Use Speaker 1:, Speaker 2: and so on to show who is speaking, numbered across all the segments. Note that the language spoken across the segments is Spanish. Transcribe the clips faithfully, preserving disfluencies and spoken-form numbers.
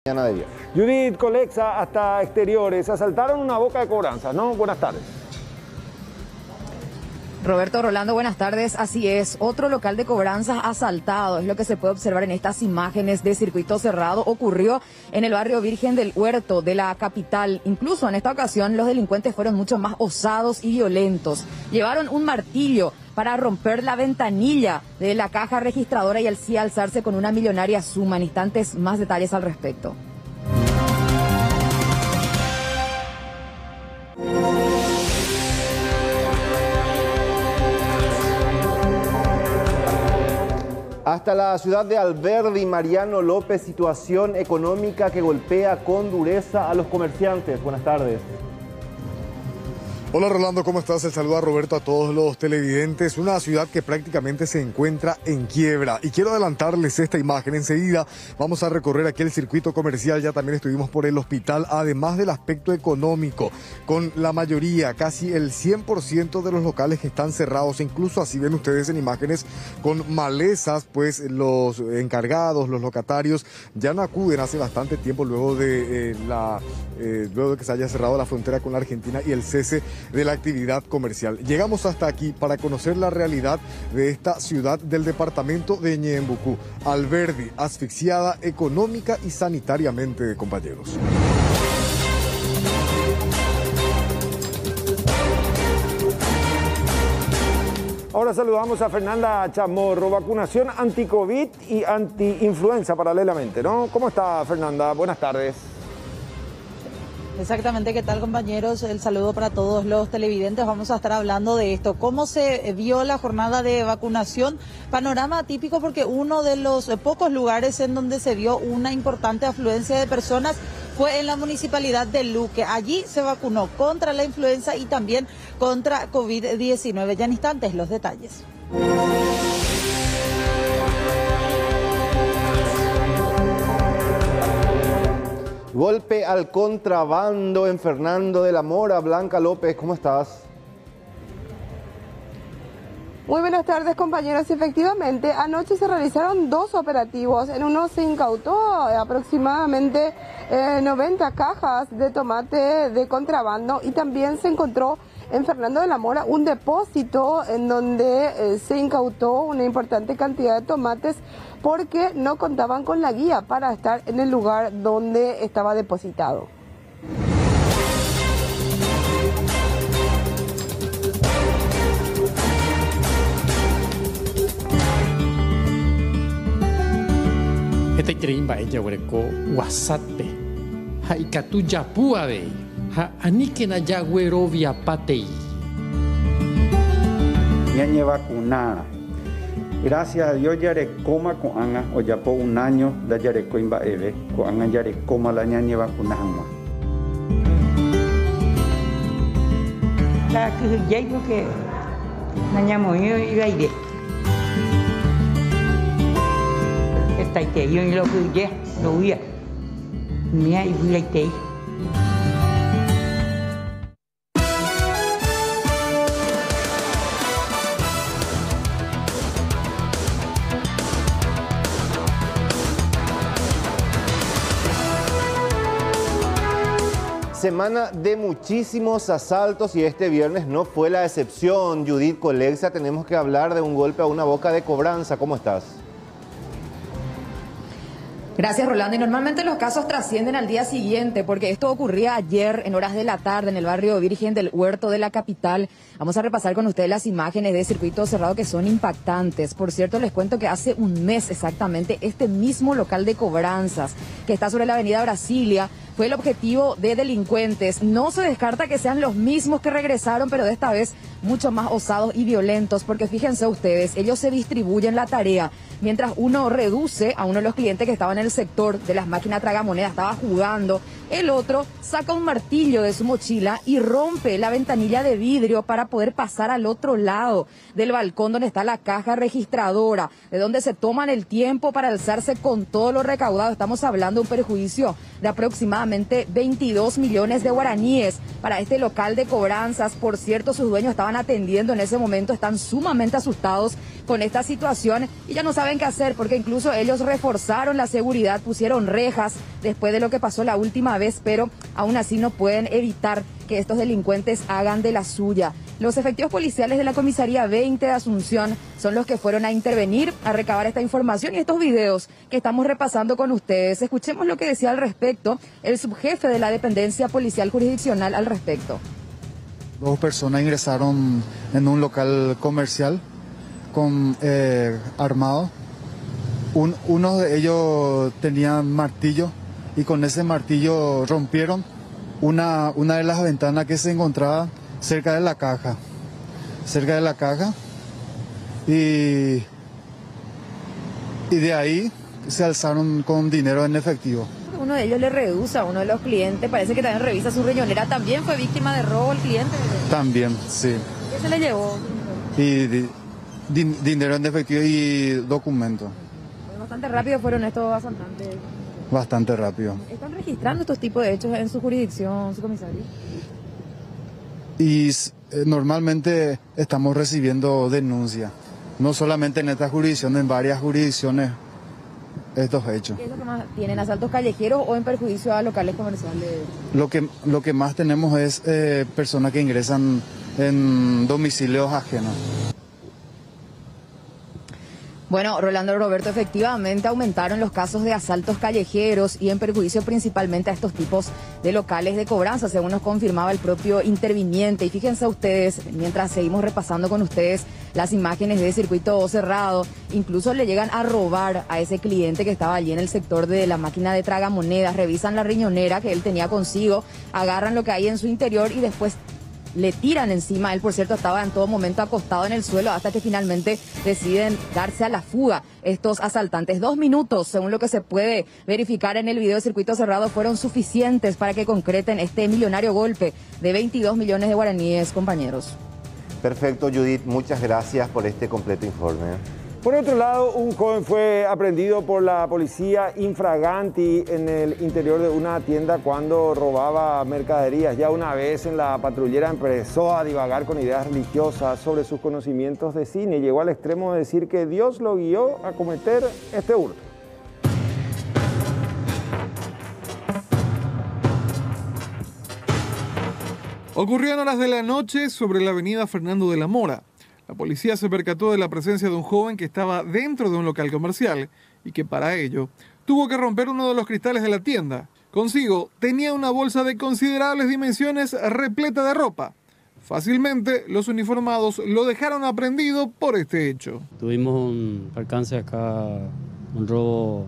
Speaker 1: mañana de viernes.
Speaker 2: Judith Colexa, hasta exteriores, asaltaron una boca de cobranzas, ¿no? Buenas tardes.
Speaker 3: Roberto, Rolando, buenas tardes. Así es, otro local de cobranzas asaltado, es lo que se puede observar en estas imágenes de circuito cerrado. Ocurrió en el barrio Virgen del Huerto de la capital. Incluso en esta ocasión los delincuentes fueron mucho más osados y violentos. Llevaron un martillo para romper la ventanilla de la caja registradora y así alzarse con una millonaria suma. En instantes, más detalles al respecto.
Speaker 1: Hasta la ciudad de Alberdi, Mariano López, situación económica que golpea con dureza a los comerciantes. Buenas tardes.
Speaker 4: Hola Rolando, ¿cómo estás? El saludo a Roberto, a todos los televidentes. Una ciudad que prácticamente se encuentra en quiebra. Y quiero adelantarles esta imagen. Enseguida vamos a recorrer aquí el circuito comercial. Ya también estuvimos por el hospital. Además del aspecto económico, con la mayoría, casi el cien por ciento de los locales que están cerrados. Incluso así ven ustedes en imágenes con malezas, pues los encargados, los locatarios, ya no acuden hace bastante tiempo luego de, eh, la, eh, luego de que se haya cerrado la frontera con la Argentina y el cese de la actividad comercial. Llegamos hasta aquí para conocer la realidad de esta ciudad del departamento de Ñeembucú, Alberdi, asfixiada económica y sanitariamente, compañeros.
Speaker 2: Ahora saludamos a Fernanda Chamorro, vacunación anti-COVID y anti-influenza paralelamente, ¿no? ¿Cómo está, Fernanda? Buenas tardes.
Speaker 5: Exactamente, ¿qué tal, compañeros? El saludo para todos los televidentes. Vamos a estar hablando de esto. ¿Cómo se vio la jornada de vacunación? Panorama atípico porque uno de los pocos lugares en donde se vio una importante afluencia de personas fue en la municipalidad de Luque. Allí se vacunó contra la influenza y también contra COVID diecinueve. Ya en instantes los detalles.
Speaker 1: Golpe al contrabando en Fernando de la Mora. Blanca López, ¿cómo estás?
Speaker 6: Muy buenas tardes, compañeros. Efectivamente, anoche se realizaron dos operativos. En uno se incautó aproximadamente eh, noventa cajas de tomate de contrabando y también se encontró en Fernando de la Mora un depósito en donde eh, se incautó una importante cantidad de tomates porque no contaban con la guía para estar en el lugar donde estaba depositado.
Speaker 7: Esta treimba ella hueco WhatsApp ha ikatu yapua de ha anikena ya huerovia patei.
Speaker 8: Ñañe vacunada. Gracias a Dios yarecoma con anga o ya por un año da yareco imbaeve con anga yarecoma la ñañe vacunada.
Speaker 9: La que ya digo que nañamo yo iba a ir. Esta ite yo lo que ya lo voy a mía y voy a ite.
Speaker 1: Semana de muchísimos asaltos y este viernes no fue la excepción. Judith Colexa, tenemos que hablar de un golpe a una boca de cobranza. ¿Cómo estás?
Speaker 3: Gracias, Rolando. Y normalmente los casos trascienden al día siguiente, porque esto ocurría ayer en horas de la tarde en el barrio Virgen del Huerto de la capital. Vamos a repasar con ustedes las imágenes de circuito cerrado que son impactantes. Por cierto, les cuento que hace un mes exactamente este mismo local de cobranzas que está sobre la avenida Brasilia fue el objetivo de delincuentes. No se descarta que sean los mismos que regresaron, pero de esta vez mucho más osados y violentos, porque fíjense ustedes, ellos se distribuyen la tarea. Mientras uno reduce a uno de los clientes que estaba en el sector de las máquinas tragamonedas, estaba jugando, el otro saca un martillo de su mochila y rompe la ventanilla de vidrio para poder pasar al otro lado del balcón donde está la caja registradora, de donde se toman el tiempo para alzarse con todo lo recaudado. Estamos hablando de un perjuicio de aproximadamente veintidós millones de guaraníes para este local de cobranzas. Por cierto, sus dueños estaban atendiendo en ese momento, están sumamente asustados con esta situación y ya no saben qué hacer porque incluso ellos reforzaron la seguridad, pusieron rejas después de lo que pasó la última vez, pero aún así no pueden evitar que estos delincuentes hagan de la suya. Los efectivos policiales de la comisaría veinte de Asunción son los que fueron a intervenir, a recabar esta información y estos videos que estamos repasando con ustedes. Escuchemos lo que decía al respecto el subjefe de la dependencia policial jurisdiccional al respecto.
Speaker 10: Dos personas ingresaron en un local comercial con eh, armado. Un, uno de ellos tenía martillo y con ese martillo rompieron una, una de las ventanas que se encontraba cerca de la caja, cerca de la caja y, y de ahí se alzaron con dinero en efectivo.
Speaker 3: Uno de ellos le reduce a uno de los clientes, parece que también revisa su riñonera, también fue víctima de robo el cliente.
Speaker 10: También, sí.
Speaker 3: ¿Qué se le llevó?
Speaker 10: Y di, di, dinero en efectivo y documento.
Speaker 3: Bastante rápido fueron estos asaltantes.
Speaker 10: Bastante rápido.
Speaker 3: ¿Están registrando estos tipos de hechos en su jurisdicción, su comisario?
Speaker 10: Y eh, normalmente estamos recibiendo denuncias, no solamente en esta jurisdicción, en varias jurisdicciones, estos hechos.
Speaker 3: ¿Qué es lo que más tienen? ¿Asaltos callejeros o en perjuicio a locales comerciales?
Speaker 10: Lo que, lo que más tenemos es eh, personas que ingresan en domicilios ajenos.
Speaker 3: Bueno, Rolando Roberto, efectivamente aumentaron los casos de asaltos callejeros y en perjuicio principalmente a estos tipos de locales de cobranza, según nos confirmaba el propio interviniente. Y fíjense ustedes, mientras seguimos repasando con ustedes las imágenes de circuito cerrado, incluso le llegan a robar a ese cliente que estaba allí en el sector de la máquina de tragamonedas, revisan la riñonera que él tenía consigo, agarran lo que hay en su interior y después le tiran encima. Él, por cierto, estaba en todo momento acostado en el suelo hasta que finalmente deciden darse a la fuga estos asaltantes. Dos minutos, según lo que se puede verificar en el video de circuito cerrado, fueron suficientes para que concreten este millonario golpe de veintidós millones de guaraníes, compañeros.
Speaker 1: Perfecto, Judith. Muchas gracias por este completo informe.
Speaker 2: Por otro lado, un joven fue aprendido por la policía infraganti en el interior de una tienda cuando robaba mercaderías. Ya una vez en la patrullera empezó a divagar con ideas religiosas sobre sus conocimientos de cine. Llegó al extremo de decir que Dios lo guió a cometer este hurto.
Speaker 11: Ocurrió en horas de la noche sobre la avenida Fernando de la Mora. La policía se percató de la presencia de un joven que estaba dentro de un local comercial y que para ello tuvo que romper uno de los cristales de la tienda. Consigo tenía una bolsa de considerables dimensiones repleta de ropa. Fácilmente los uniformados lo dejaron aprendido por este hecho.
Speaker 12: Tuvimos un alcance acá, un robo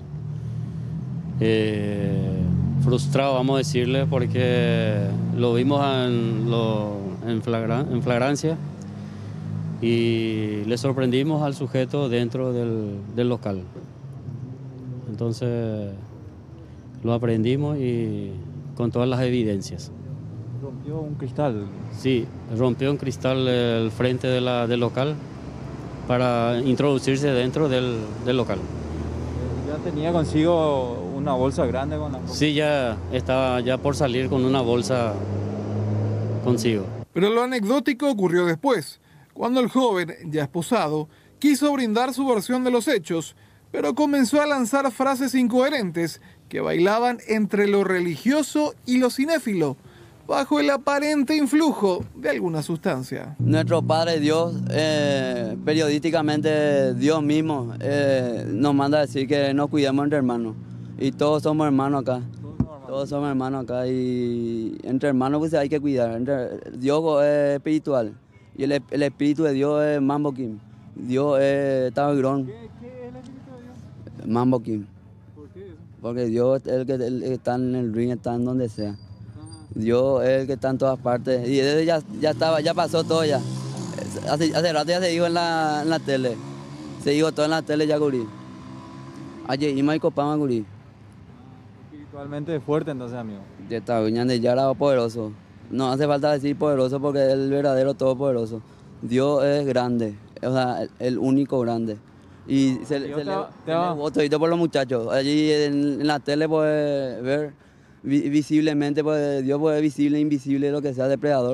Speaker 12: eh, frustrado, vamos a decirle, porque lo vimos en, lo, en, flagra, en flagrancia. Y le sorprendimos al sujeto dentro del, del local. Entonces lo aprendimos y con todas las evidencias.
Speaker 13: ¿Rompió un cristal?
Speaker 12: Sí, rompió un cristal el frente de la, del local para introducirse dentro del, del local.
Speaker 13: ¿Ya tenía consigo una bolsa grande con la ropa?
Speaker 12: Sí, ya estaba ya por salir con una bolsa consigo.
Speaker 11: Pero lo anecdótico ocurrió después, cuando el joven, ya esposado, quiso brindar su versión de los hechos, pero comenzó a lanzar frases incoherentes que bailaban entre lo religioso y lo cinéfilo, bajo el aparente influjo de alguna sustancia.
Speaker 14: Nuestro Padre Dios, eh, periodísticamente Dios mismo, eh, nos manda a decir que nos cuidemos entre hermanos. Y todos somos hermanos acá. Todos somos hermanos acá y entre hermanos pues hay que cuidar. Entre, Dios es espiritual. Y el, el espíritu de Dios es Mambo Kim. Dios es Tabagrón.
Speaker 13: ¿Qué, ¿Qué es el espíritu de Dios?
Speaker 14: Mambo Kim.
Speaker 13: ¿Por qué eso?
Speaker 14: Porque Dios es el que, el que está en el ring, está en donde sea. Ajá. Dios es el que está en todas partes. Y desde ya, ya estaba, ya pasó todo ya. Hace, hace rato ya se dijo en la, en la tele. Se dijo todo en la tele ya, gurí. Ayer y Maico Pama, gurí.
Speaker 13: Espiritualmente fuerte entonces, amigo.
Speaker 14: De Tabañán de Yara, poderoso. No hace falta decir poderoso porque es el verdadero todopoderoso. Dios es grande, o sea, el, el único grande. Y se, se, le, se le voto por los muchachos. Allí en, en la tele puede ver vi, visiblemente, pues, Dios puede visible, invisible, lo que sea, depredador.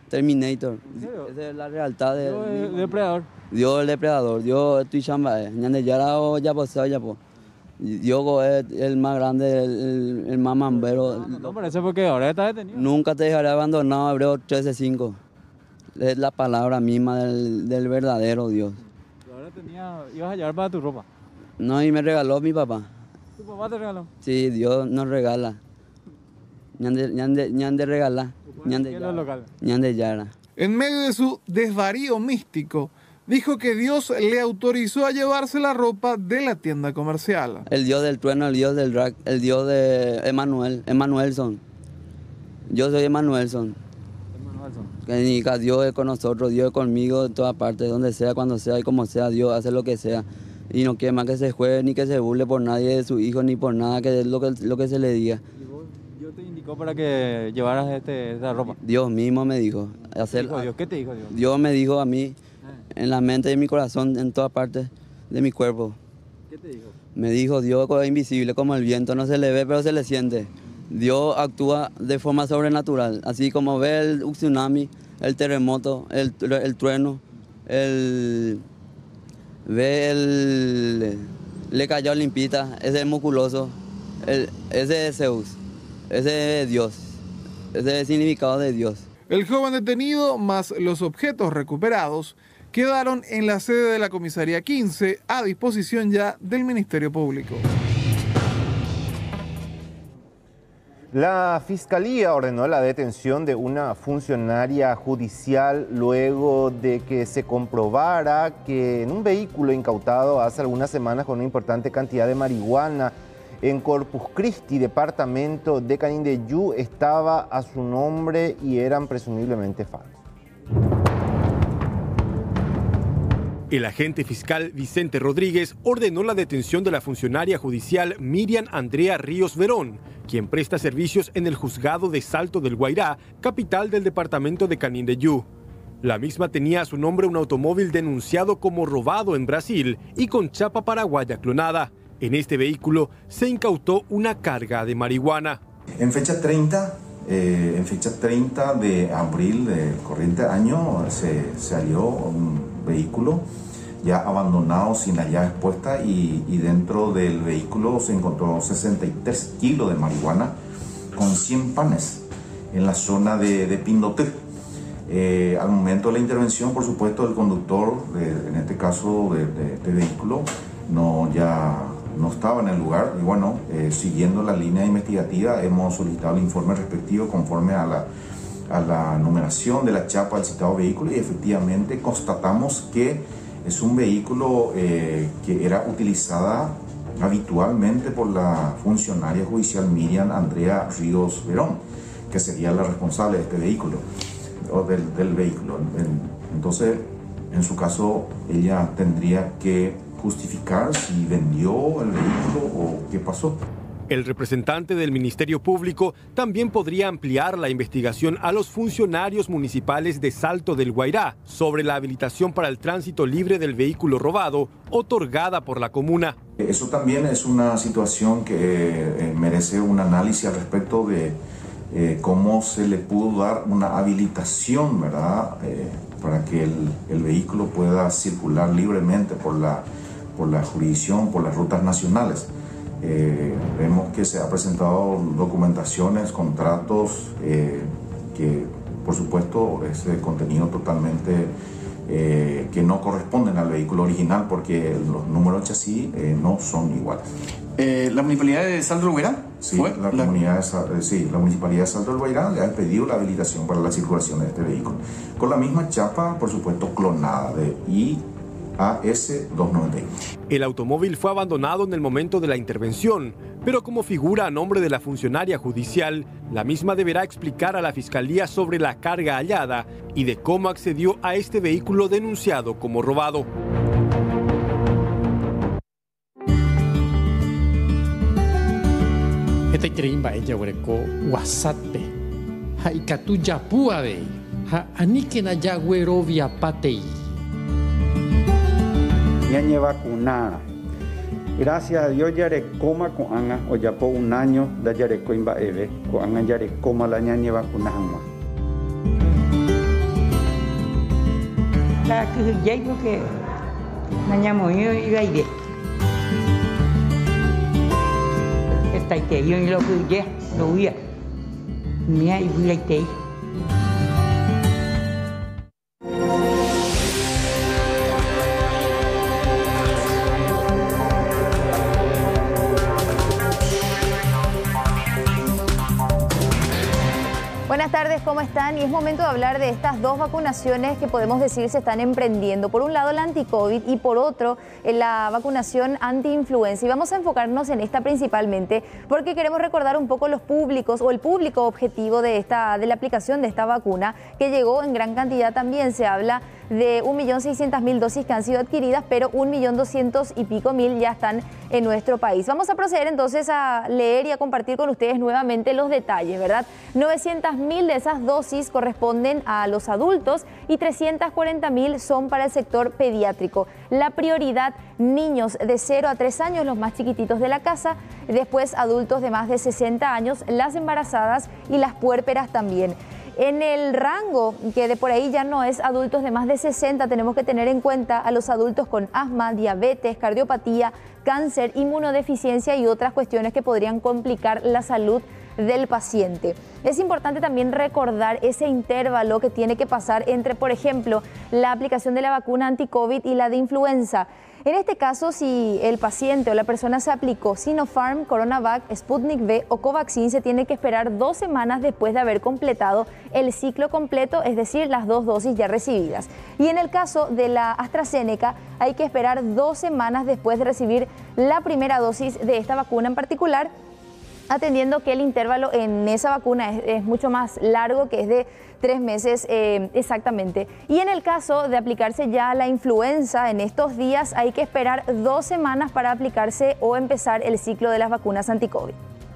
Speaker 14: Terminator. Esa es la realidad de...
Speaker 13: Dios el depredador.
Speaker 14: Dios el depredador, Dios tu chamba es. Ñande yara o ya poseo ya po. Dios es el más grande, el, el más mambero.
Speaker 13: No, no parece porque ahora está detenido.
Speaker 14: Nunca te dejaré abandonado, Hebreo trece cinco. Es la palabra misma del, del verdadero Dios.
Speaker 13: Y ahora tenía, ibas a llevar para tu ropa.
Speaker 14: No, y me regaló mi papá.
Speaker 13: ¿Tu papá te regaló?
Speaker 14: Sí, Dios nos regala. Ñande, ñande, ñande regala. Ñande,
Speaker 13: ¿Qué es lo local?
Speaker 14: ñande yara.
Speaker 11: En medio de su desvarío místico, dijo que Dios le autorizó a llevarse la ropa de la tienda comercial.
Speaker 14: El Dios del trueno, el Dios del drag, el Dios de Emanuel, Emanuelson. Yo soy Emanuelson.
Speaker 13: Emanuelson.
Speaker 14: Que Dios es con nosotros, Dios es conmigo en todas partes, donde sea, cuando sea y como sea, Dios hace lo que sea. Y no quiere más que se juegue ni que se burle por nadie de su hijo ni por nada, que es lo que, lo que se le diga.
Speaker 13: ¿Y vos, Dios te indicó para que llevaras este, esta ropa?
Speaker 14: Dios mismo me dijo. Hacer,
Speaker 13: ¿Qué, dijo Dios? ¿Qué te dijo Dios?
Speaker 14: Dios me dijo a mí, en la mente de mi corazón, en todas partes de mi cuerpo.
Speaker 13: ¿Qué te dijo?
Speaker 14: Me dijo, Dios es invisible como el viento, no se le ve pero se le siente. Dios actúa de forma sobrenatural, así como ve el tsunami, el terremoto, el, el trueno, el, ve el... Le cayó limpita, ese es musculoso, el, ese es Zeus, ese es Dios, ese es el significado de Dios.
Speaker 11: El joven detenido más los objetos recuperados quedaron en la sede de la comisaría quince a disposición ya del Ministerio Público.
Speaker 1: La Fiscalía ordenó la detención de una funcionaria judicial luego de que se comprobara que en un vehículo incautado hace algunas semanas con una importante cantidad de marihuana en Corpus Christi, departamento de Canindeyú, estaba a su nombre y eran presumiblemente falsos.
Speaker 15: El agente fiscal Vicente Rodríguez ordenó la detención de la funcionaria judicial Miriam Andrea Ríos Verón, quien presta servicios en el juzgado de Salto del Guairá, capital del departamento de Canindeyú. La misma tenía a su nombre un automóvil denunciado como robado en Brasil y con chapa paraguaya clonada. En este vehículo se incautó una carga de marihuana.
Speaker 16: En fecha treinta, eh, en fecha treinta de abril del corriente año se, se halló un vehículo ya abandonado sin las llaves puestas y, y dentro del vehículo se encontró sesenta y tres kilos de marihuana con cien panes en la zona de, de Pindoté. Eh, al momento de la intervención, por supuesto, el conductor, de, en este caso de, de, de vehículo, no, ya no estaba en el lugar y bueno, eh, siguiendo la línea investigativa hemos solicitado el informe respectivo conforme a la, a la numeración de la chapa del citado vehículo y efectivamente constatamos que es un vehículo eh, que era utilizada habitualmente por la funcionaria judicial Miriam Andrea Ríos Verón, que sería la responsable de este vehículo, o del, del vehículo. Entonces, en su caso, ella tendría que justificar si vendió el vehículo o qué pasó.
Speaker 15: El representante del Ministerio Público también podría ampliar la investigación a los funcionarios municipales de Salto del Guairá sobre la habilitación para el tránsito libre del vehículo robado otorgada por la comuna.
Speaker 16: Eso también es una situación que eh, merece un análisis al respecto de eh, cómo se le pudo dar una habilitación, ¿verdad? Eh, para que el, el vehículo pueda circular libremente por la, por la jurisdicción, por las rutas nacionales. Eh, vemos que se ha presentado documentaciones, contratos eh, que por supuesto es de contenido totalmente eh, que no corresponden al vehículo original porque los números de chasis eh, no son iguales.
Speaker 17: Eh, ¿La municipalidad de Salto del Guairá?
Speaker 16: Sí,
Speaker 17: ¿Fue?
Speaker 16: la,
Speaker 17: la...
Speaker 16: Comunidad de, sí, la municipalidad de Salto del Guairá le ha pedido la habilitación para la circulación de este vehículo con la misma chapa, por supuesto, clonada de I A S doscientos noventa y uno.
Speaker 15: El automóvil fue abandonado en el momento de la intervención, pero como figura a nombre de la funcionaria judicial, la misma deberá explicar a la Fiscalía sobre la carga hallada y de cómo accedió a este vehículo denunciado como robado.
Speaker 7: Este treimba ella hueco WhatsApp ha ikatu yapua de ha anikena yaguerovia patei.
Speaker 8: Ñañe vacunada. Gracias a Dios yarecoma con anga o ya por un año da yareco imba eve con anga yarecoma la ñañe vacunada.
Speaker 9: la que ya porque mañana yo iba a ir. Está ahí, yo lo que ya lo vi. Mía y voy a ir.
Speaker 18: Buenas tardes, ¿cómo están? Y es momento de hablar de estas dos vacunaciones que podemos decir se están emprendiendo. Por un lado la anti-COVID y por otro la vacunación anti-influenza. Y vamos a enfocarnos en esta principalmente porque queremos recordar un poco los públicos o el público objetivo de, esta, de la aplicación de esta vacuna que llegó en gran cantidad. También se habla de un millón seiscientas mil dosis que han sido adquiridas, pero un millón doscientos y pico mil ya están en nuestro país. Vamos a proceder entonces a leer y a compartir con ustedes nuevamente los detalles, ¿verdad? novecientas mil de esas dosis corresponden a los adultos y trescientas cuarenta mil son para el sector pediátrico. La prioridad, niños de cero a tres años, los más chiquititos de la casa, después adultos de más de sesenta años, las embarazadas y las puérperas también. En el rango, que de por ahí ya no es adultos de más de sesenta, tenemos que tener en cuenta a los adultos con asma, diabetes, cardiopatía, cáncer, inmunodeficiencia y otras cuestiones que podrían complicar la salud del paciente. Es importante también recordar ese intervalo que tiene que pasar entre, por ejemplo, la aplicación de la vacuna anti-COVID y la de influenza. En este caso, si el paciente o la persona se aplicó Sinopharm, Coronavac, Sputnik V o Covaxin, se tiene que esperar dos semanas después de haber completado el ciclo completo, es decir, las dos dosis ya recibidas. Y en el caso de la AstraZeneca, hay que esperar dos semanas después de recibir la primera dosis de esta vacuna en particular, atendiendo que el intervalo en esa vacuna es, es mucho más largo, que es de tres meses eh, exactamente. Y en el caso de aplicarse ya la influenza, en estos días hay que esperar dos semanas para aplicarse o empezar el ciclo de las vacunas anti-COVID.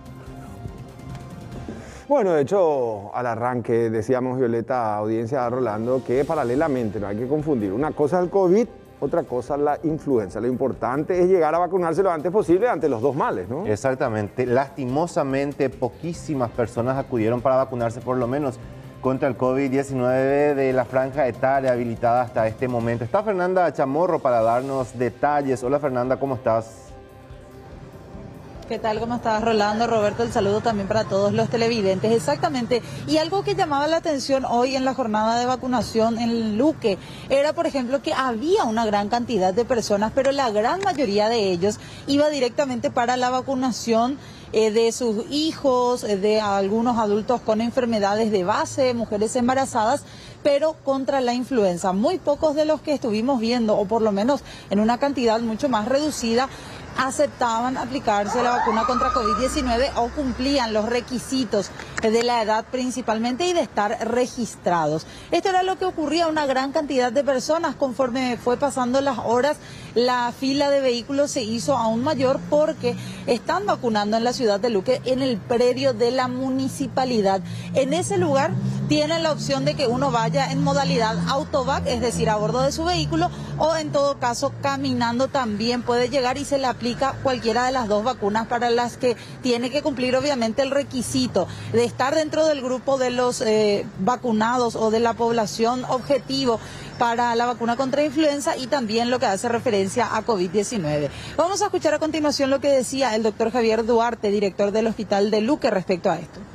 Speaker 2: Bueno, de hecho, al arranque decíamos, Violeta, audiencia, Rolando, que paralelamente no hay que confundir. Una cosa es el COVID, otra cosa la influenza. Lo importante es llegar a vacunarse lo antes posible ante los dos males, ¿no?
Speaker 1: Exactamente. Lastimosamente, poquísimas personas acudieron para vacunarse, por lo menos contra el COVID diecinueve de la franja etaria habilitada hasta este momento. Está Fernanda Chamorro para darnos detalles. Hola Fernanda, ¿cómo estás?
Speaker 5: ¿Qué tal? ¿Cómo estás, Rolando? Roberto, el saludo también para todos los televidentes. Exactamente. Y algo que llamaba la atención hoy en la jornada de vacunación en Luque era, por ejemplo, que había una gran cantidad de personas, pero la gran mayoría de ellos iba directamente para la vacunación eh, de sus hijos, eh, de algunos adultos con enfermedades de base, mujeres embarazadas, pero contra la influenza. Muy pocos de los que estuvimos viendo, o por lo menos en una cantidad mucho más reducida, aceptaban aplicarse la vacuna contra COVID diecinueve o cumplían los requisitos de la edad principalmente y de estar registrados. Esto era lo que ocurría a una gran cantidad de personas. Conforme fue pasando las horas, la fila de vehículos se hizo aún mayor porque están vacunando en la ciudad de Luque, en el predio de la municipalidad. En ese lugar tienen la opción de que uno vaya en modalidad autovac, es decir, a bordo de su vehículo, o en todo caso caminando también puede llegar y se le aplica cualquiera de las dos vacunas, para las que tiene que cumplir obviamente el requisito de estar dentro del grupo de los eh, vacunados o de la población objetivo para la vacuna contra influenza y también lo que hace referencia a COVID diecinueve. Vamos a escuchar a continuación lo que decía el doctor Javier Duarte, director del Hospital de Luque, respecto a esto.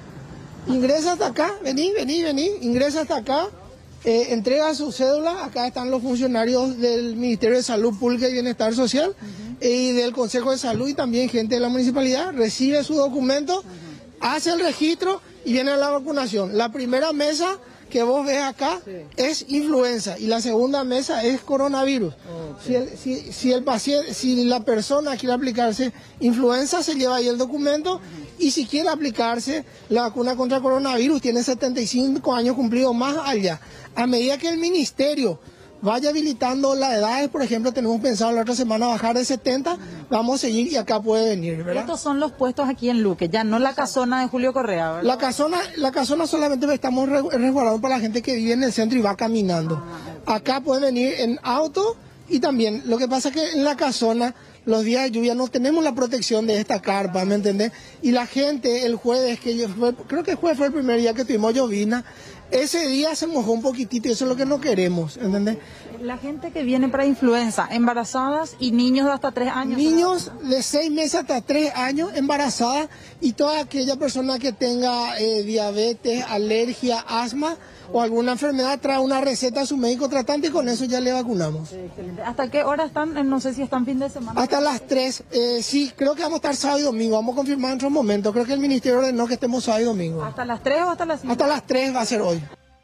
Speaker 19: Ingresa hasta acá, vení, vení, vení, ingresa hasta acá, eh, entrega su cédula, acá están los funcionarios del Ministerio de Salud Pública y Bienestar Social uh-huh. y del Consejo de Salud y también gente de la municipalidad, recibe su documento, uh-huh. hace el registro y viene a la vacunación. La primera mesa que vos ves acá sí. es influenza y la segunda mesa es coronavirus. Okay. Si, el, si, si, el paciente, si la persona quiere aplicarse influenza, se lleva ahí el documento. Uh-huh. Y si quiere aplicarse la vacuna contra coronavirus, tiene setenta y cinco años cumplidos más allá. A medida que el ministerio vaya habilitando las edades, por ejemplo, tenemos pensado la otra semana bajar de setenta, vamos a seguir y acá puede venir, ¿verdad?
Speaker 5: Estos son los puestos aquí en Luque, ya no la casona de Julio Correa, ¿verdad?
Speaker 19: La casona, la casona solamente estamos resguardando para la gente que vive en el centro y va caminando. Acá pueden venir en auto y también, lo que pasa es que en la casona, los días de lluvia no tenemos la protección de esta carpa, ¿me entendés? Y la gente el jueves, que yo fue, creo que el jueves fue el primer día que tuvimos llovina, ese día se mojó un poquitito y eso es lo que no queremos, ¿entendés?
Speaker 5: La gente que viene para influenza, embarazadas y niños de hasta tres años.
Speaker 19: Niños de seis meses hasta tres años, embarazadas, y toda aquella persona que tenga eh, diabetes, alergia, asma o alguna enfermedad, trae una receta a su médico tratante y con eso ya le vacunamos.
Speaker 5: Excelente. ¿Hasta qué hora están? No sé si están fin de semana.
Speaker 19: Hasta las tres, eh, sí, creo que vamos a estar sábado y domingo, vamos a confirmar en otro momento. Creo que el ministerio ordenó que estemos sábado y domingo.
Speaker 5: ¿Hasta las tres o hasta las cinco?
Speaker 19: Hasta las tres va a ser hoy.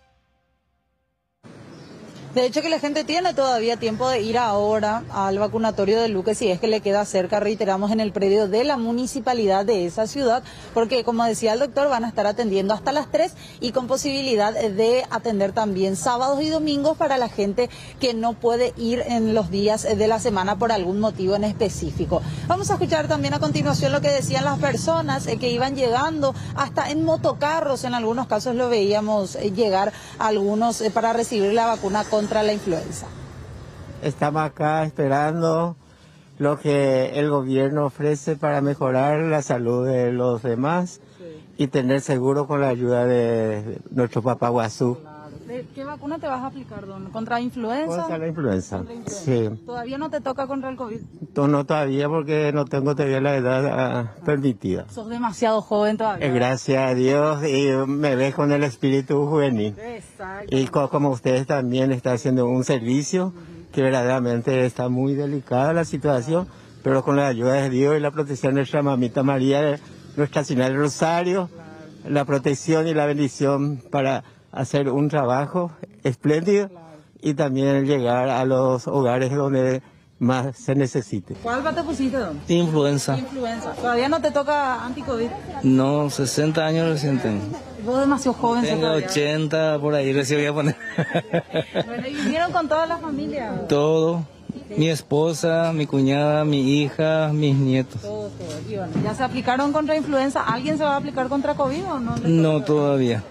Speaker 5: De hecho que la gente tiene todavía tiempo de ir ahora al vacunatorio de Luque si es que le queda cerca, reiteramos, en el predio de la municipalidad de esa ciudad, porque como decía el doctor, van a estar atendiendo hasta las tres y con posibilidad de atender también sábados y domingos para la gente que no puede ir en los días de la semana por algún motivo en específico. Vamos a escuchar también a continuación lo que decían las personas que iban llegando hasta en motocarros, en algunos casos lo veíamos llegar algunos para recibir la vacuna con contra la influenza.
Speaker 20: Estamos acá esperando lo que el gobierno ofrece para mejorar la salud de los demás, sí, y tener seguro con la ayuda de nuestro papá Guazú.
Speaker 5: ¿De qué vacuna te vas a aplicar, don? ¿Contra influenza?
Speaker 20: Contra la influenza, Contra influenza. Sí.
Speaker 5: ¿Todavía no te toca contra el COVID?
Speaker 20: No todavía, porque no tengo todavía la edad uh, permitida.
Speaker 5: Sos demasiado joven todavía.
Speaker 20: Eh, gracias a Dios, y me ves con el espíritu juvenil. Exacto. Y co como ustedes también están haciendo un servicio, uh-huh, que verdaderamente está muy delicada la situación, claro, pero con la ayuda de Dios y la protección de nuestra mamita María, nuestra Señora del Rosario, claro, la protección y la bendición para hacer un trabajo espléndido, claro, y también llegar a los hogares donde más se necesite.
Speaker 5: ¿Cuál te pusiste, don?
Speaker 21: Influenza.
Speaker 5: Influenza. ¿Todavía no te toca anti-COVID?
Speaker 21: No, sesenta años recién tengo.
Speaker 5: Vos demasiado joven.
Speaker 21: Tengo ochenta, por ahí recién voy a poner.
Speaker 5: Bueno, ¿y vinieron con toda la familia?
Speaker 21: Todo. Mi esposa, mi cuñada, mi hija, mis nietos.
Speaker 5: Todo, todo. Y bueno, ¿ya se aplicaron contra influenza? ¿Alguien se va a aplicar contra COVID o no?
Speaker 21: No, todavía.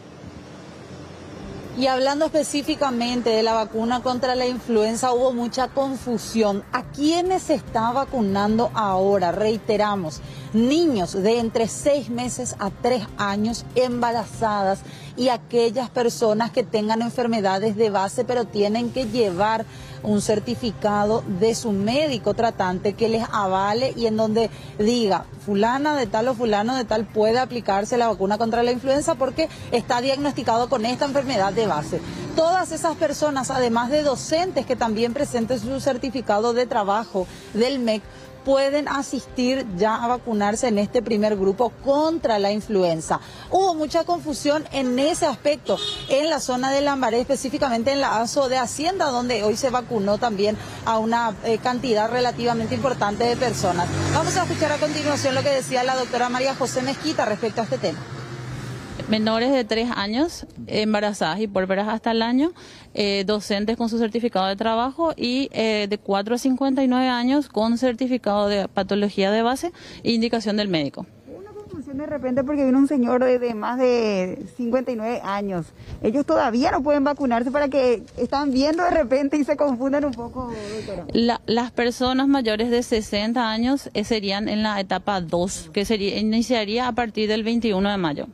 Speaker 5: Y hablando específicamente de la vacuna contra la influenza, hubo mucha confusión. ¿A quiénes se está vacunando ahora? Reiteramos, niños de entre seis meses a tres años, embarazadas y aquellas personas que tengan enfermedades de base pero tienen que llevar un certificado de su médico tratante que les avale y en donde diga fulana de tal o fulano de tal puede aplicarse la vacuna contra la influenza porque está diagnosticado con esta enfermedad de base. Todas esas personas, además de docentes que también presenten su certificado de trabajo del M E C, pueden asistir ya a vacunarse en este primer grupo contra la influenza. Hubo mucha confusión en ese aspecto en la zona de Lambaré, específicamente en la ASO de Hacienda, donde hoy se vacunó también a una eh, cantidad relativamente importante de personas. Vamos a escuchar a continuación lo que decía la doctora María José Mezquita respecto a este tema.
Speaker 22: Menores de tres años, embarazadas y puérperas hasta el año, eh, docentes con su certificado de trabajo y eh, de cuatro a cincuenta y nueve años con certificado de patología de base e indicación del médico.
Speaker 23: Una confusión de repente porque vino un señor de, de más de cincuenta y nueve años. Ellos todavía no pueden vacunarse para que están viendo de repente y se confundan un poco, doctora.
Speaker 22: La, las personas mayores de sesenta años eh, serían en la etapa dos, que sería, iniciaría a partir del veintiuno de mayo.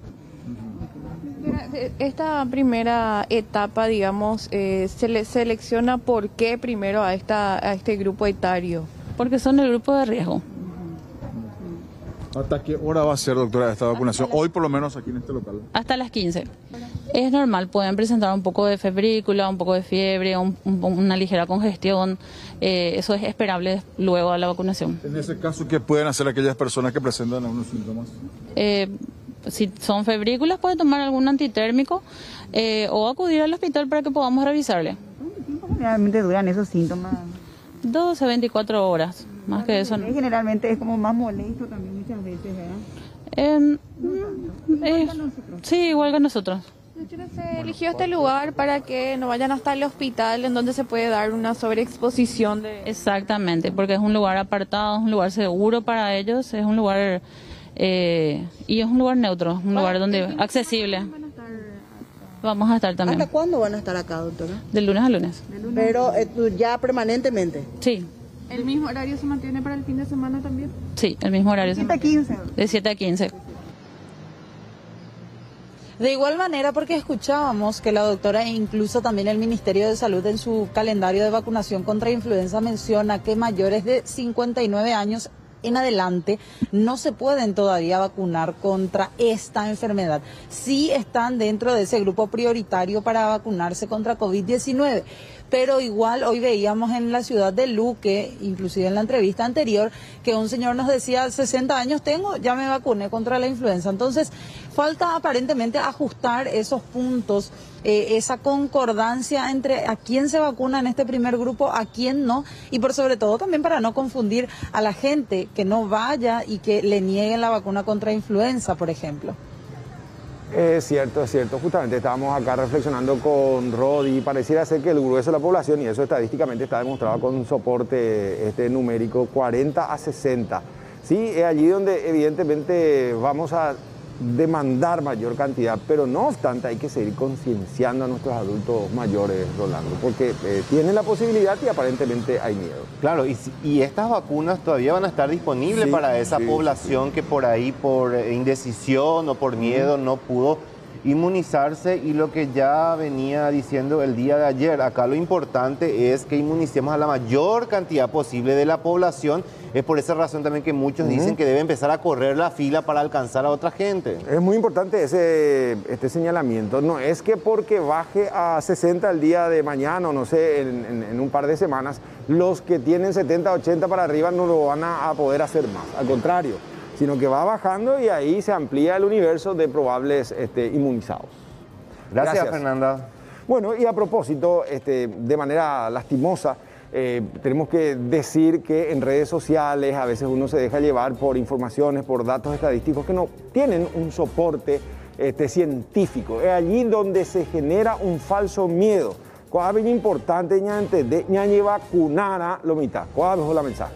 Speaker 24: Esta primera etapa, digamos, eh, se le selecciona por qué primero a, esta, a este grupo etario.
Speaker 22: Porque son el grupo de riesgo.
Speaker 4: ¿Hasta qué hora va a ser, doctora, esta vacunación? Hoy, por lo menos, aquí en este local.
Speaker 22: Hasta las quince. Es normal, pueden presentar un poco de febrícula, un poco de fiebre, un, un, una ligera congestión. Eh, eso es esperable luego de la vacunación.
Speaker 4: En ese caso, ¿qué pueden hacer aquellas personas que presentan algunos síntomas?
Speaker 22: Eh, si son febrículas, pueden tomar algún antitérmico eh, o acudir al hospital para que podamos revisarle.
Speaker 23: ¿Cuánto tiempo generalmente duran esos síntomas?
Speaker 22: doce a veinticuatro horas, más que eso.
Speaker 23: Generalmente es como más molesto también muchas veces, ¿verdad?
Speaker 22: Eh, eh, sí, igual que nosotros.
Speaker 24: Se eligió este lugar para que no vayan hasta el hospital en donde se puede dar una sobreexposición de...
Speaker 22: Exactamente, porque es un lugar apartado, es un lugar seguro para ellos, es un lugar... Eh, y es un lugar neutro, un lugar donde accesible. Vamos a estar también.
Speaker 23: ¿Hasta cuándo van a estar acá, doctora?
Speaker 22: De lunes a lunes.
Speaker 23: Pero eh, ya permanentemente.
Speaker 22: Sí.
Speaker 24: ¿El mismo horario se mantiene para el fin de semana también?
Speaker 22: Sí, el mismo horario.
Speaker 23: ¿De siete a quince?
Speaker 22: De siete a quince.
Speaker 5: De igual manera, porque escuchábamos que la doctora e incluso también el Ministerio de Salud en su calendario de vacunación contra influenza menciona que mayores de cincuenta y nueve años en adelante no se pueden todavía vacunar contra esta enfermedad. Sí están dentro de ese grupo prioritario para vacunarse contra COVID diecinueve. Pero igual hoy veíamos en la ciudad de Luque, inclusive en la entrevista anterior, que un señor nos decía, sesenta años tengo, ya me vacuné contra la influenza. Entonces, falta aparentemente ajustar esos puntos, eh, esa concordancia entre a quién se vacuna en este primer grupo, a quién no, y por sobre todo también para no confundir a la gente que no vaya y que le nieguen la vacuna contra influenza, por ejemplo.
Speaker 2: Es cierto, es cierto. Justamente estábamos acá reflexionando con Rodi y pareciera ser que el grueso de la población, y eso estadísticamente está demostrado con soporte este numérico, cuarenta a sesenta. Sí, es allí donde evidentemente vamos a demandar mayor cantidad, pero no obstante hay que seguir concienciando a nuestros adultos mayores, Rolando, porque eh, tienen la posibilidad y aparentemente hay miedo.
Speaker 1: Claro, y, y estas vacunas todavía van a estar disponibles
Speaker 2: Sí,
Speaker 1: para esa
Speaker 2: sí,
Speaker 1: población
Speaker 2: sí.
Speaker 1: que por ahí, por indecisión o por miedo, no pudo inmunizarse, y lo que ya venía diciendo el día de ayer, acá lo importante es que inmunicemos a la mayor cantidad posible de la población. Es por esa razón también que muchos uh-huh. dicen que debe empezar a correr la fila para alcanzar a otra gente.
Speaker 2: Es muy importante ese, este señalamiento. No es que porque baje a sesenta el día de mañana o no sé, en, en, en un par de semanas, los que tienen setenta, ochenta para arriba no lo van a, a poder hacer más. Al contrario, sino que va bajando y ahí se amplía el universo de probables este, inmunizados.
Speaker 1: Gracias,
Speaker 2: Gracias,
Speaker 1: Fernanda.
Speaker 2: Bueno, y a propósito, este, de manera lastimosa, eh, tenemos que decir que en redes sociales a veces uno se deja llevar por informaciones, por datos estadísticos que no tienen un soporte este, científico. Es allí donde se genera un falso miedo. Cuál es importante ñante de ñañe vacunara lo mitad. ¿Cuál es la mensaje?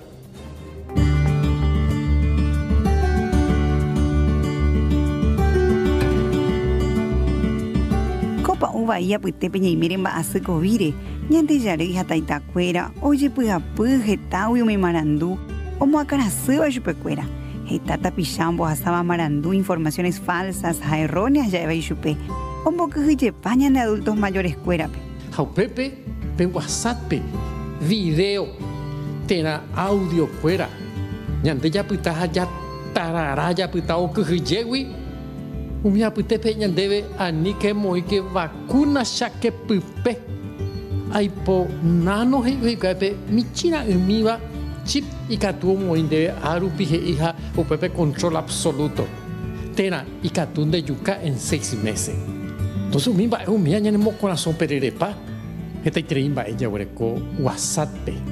Speaker 23: Copa uva ia puite peña y miren va a se covire. Ñante yare hija taita cuera. Oye puja puje tau y me marandú. Omo a cara seba chupecuera. Hetata pichambo asaba marandú informaciones falsas, a erróneas ya eva y chupe. Omo que je paña de adultos mayores cuera.
Speaker 7: Jaupepe, pe WhatsApp, video, tena audio cuera. Ñante ya puta ya tarara ya puta o que jewi. Umia putepe ñandebe ani que moi que vacuna ya que pupe. Ay po nano he que michina umiva chip y catu moi de arupi hija o pepe control absoluto. Tena y catún de yuca en seis meses. Entonces un mimba es un mía ñane mo corazón pererepa. Esta treimba ella hueco WhatsApp.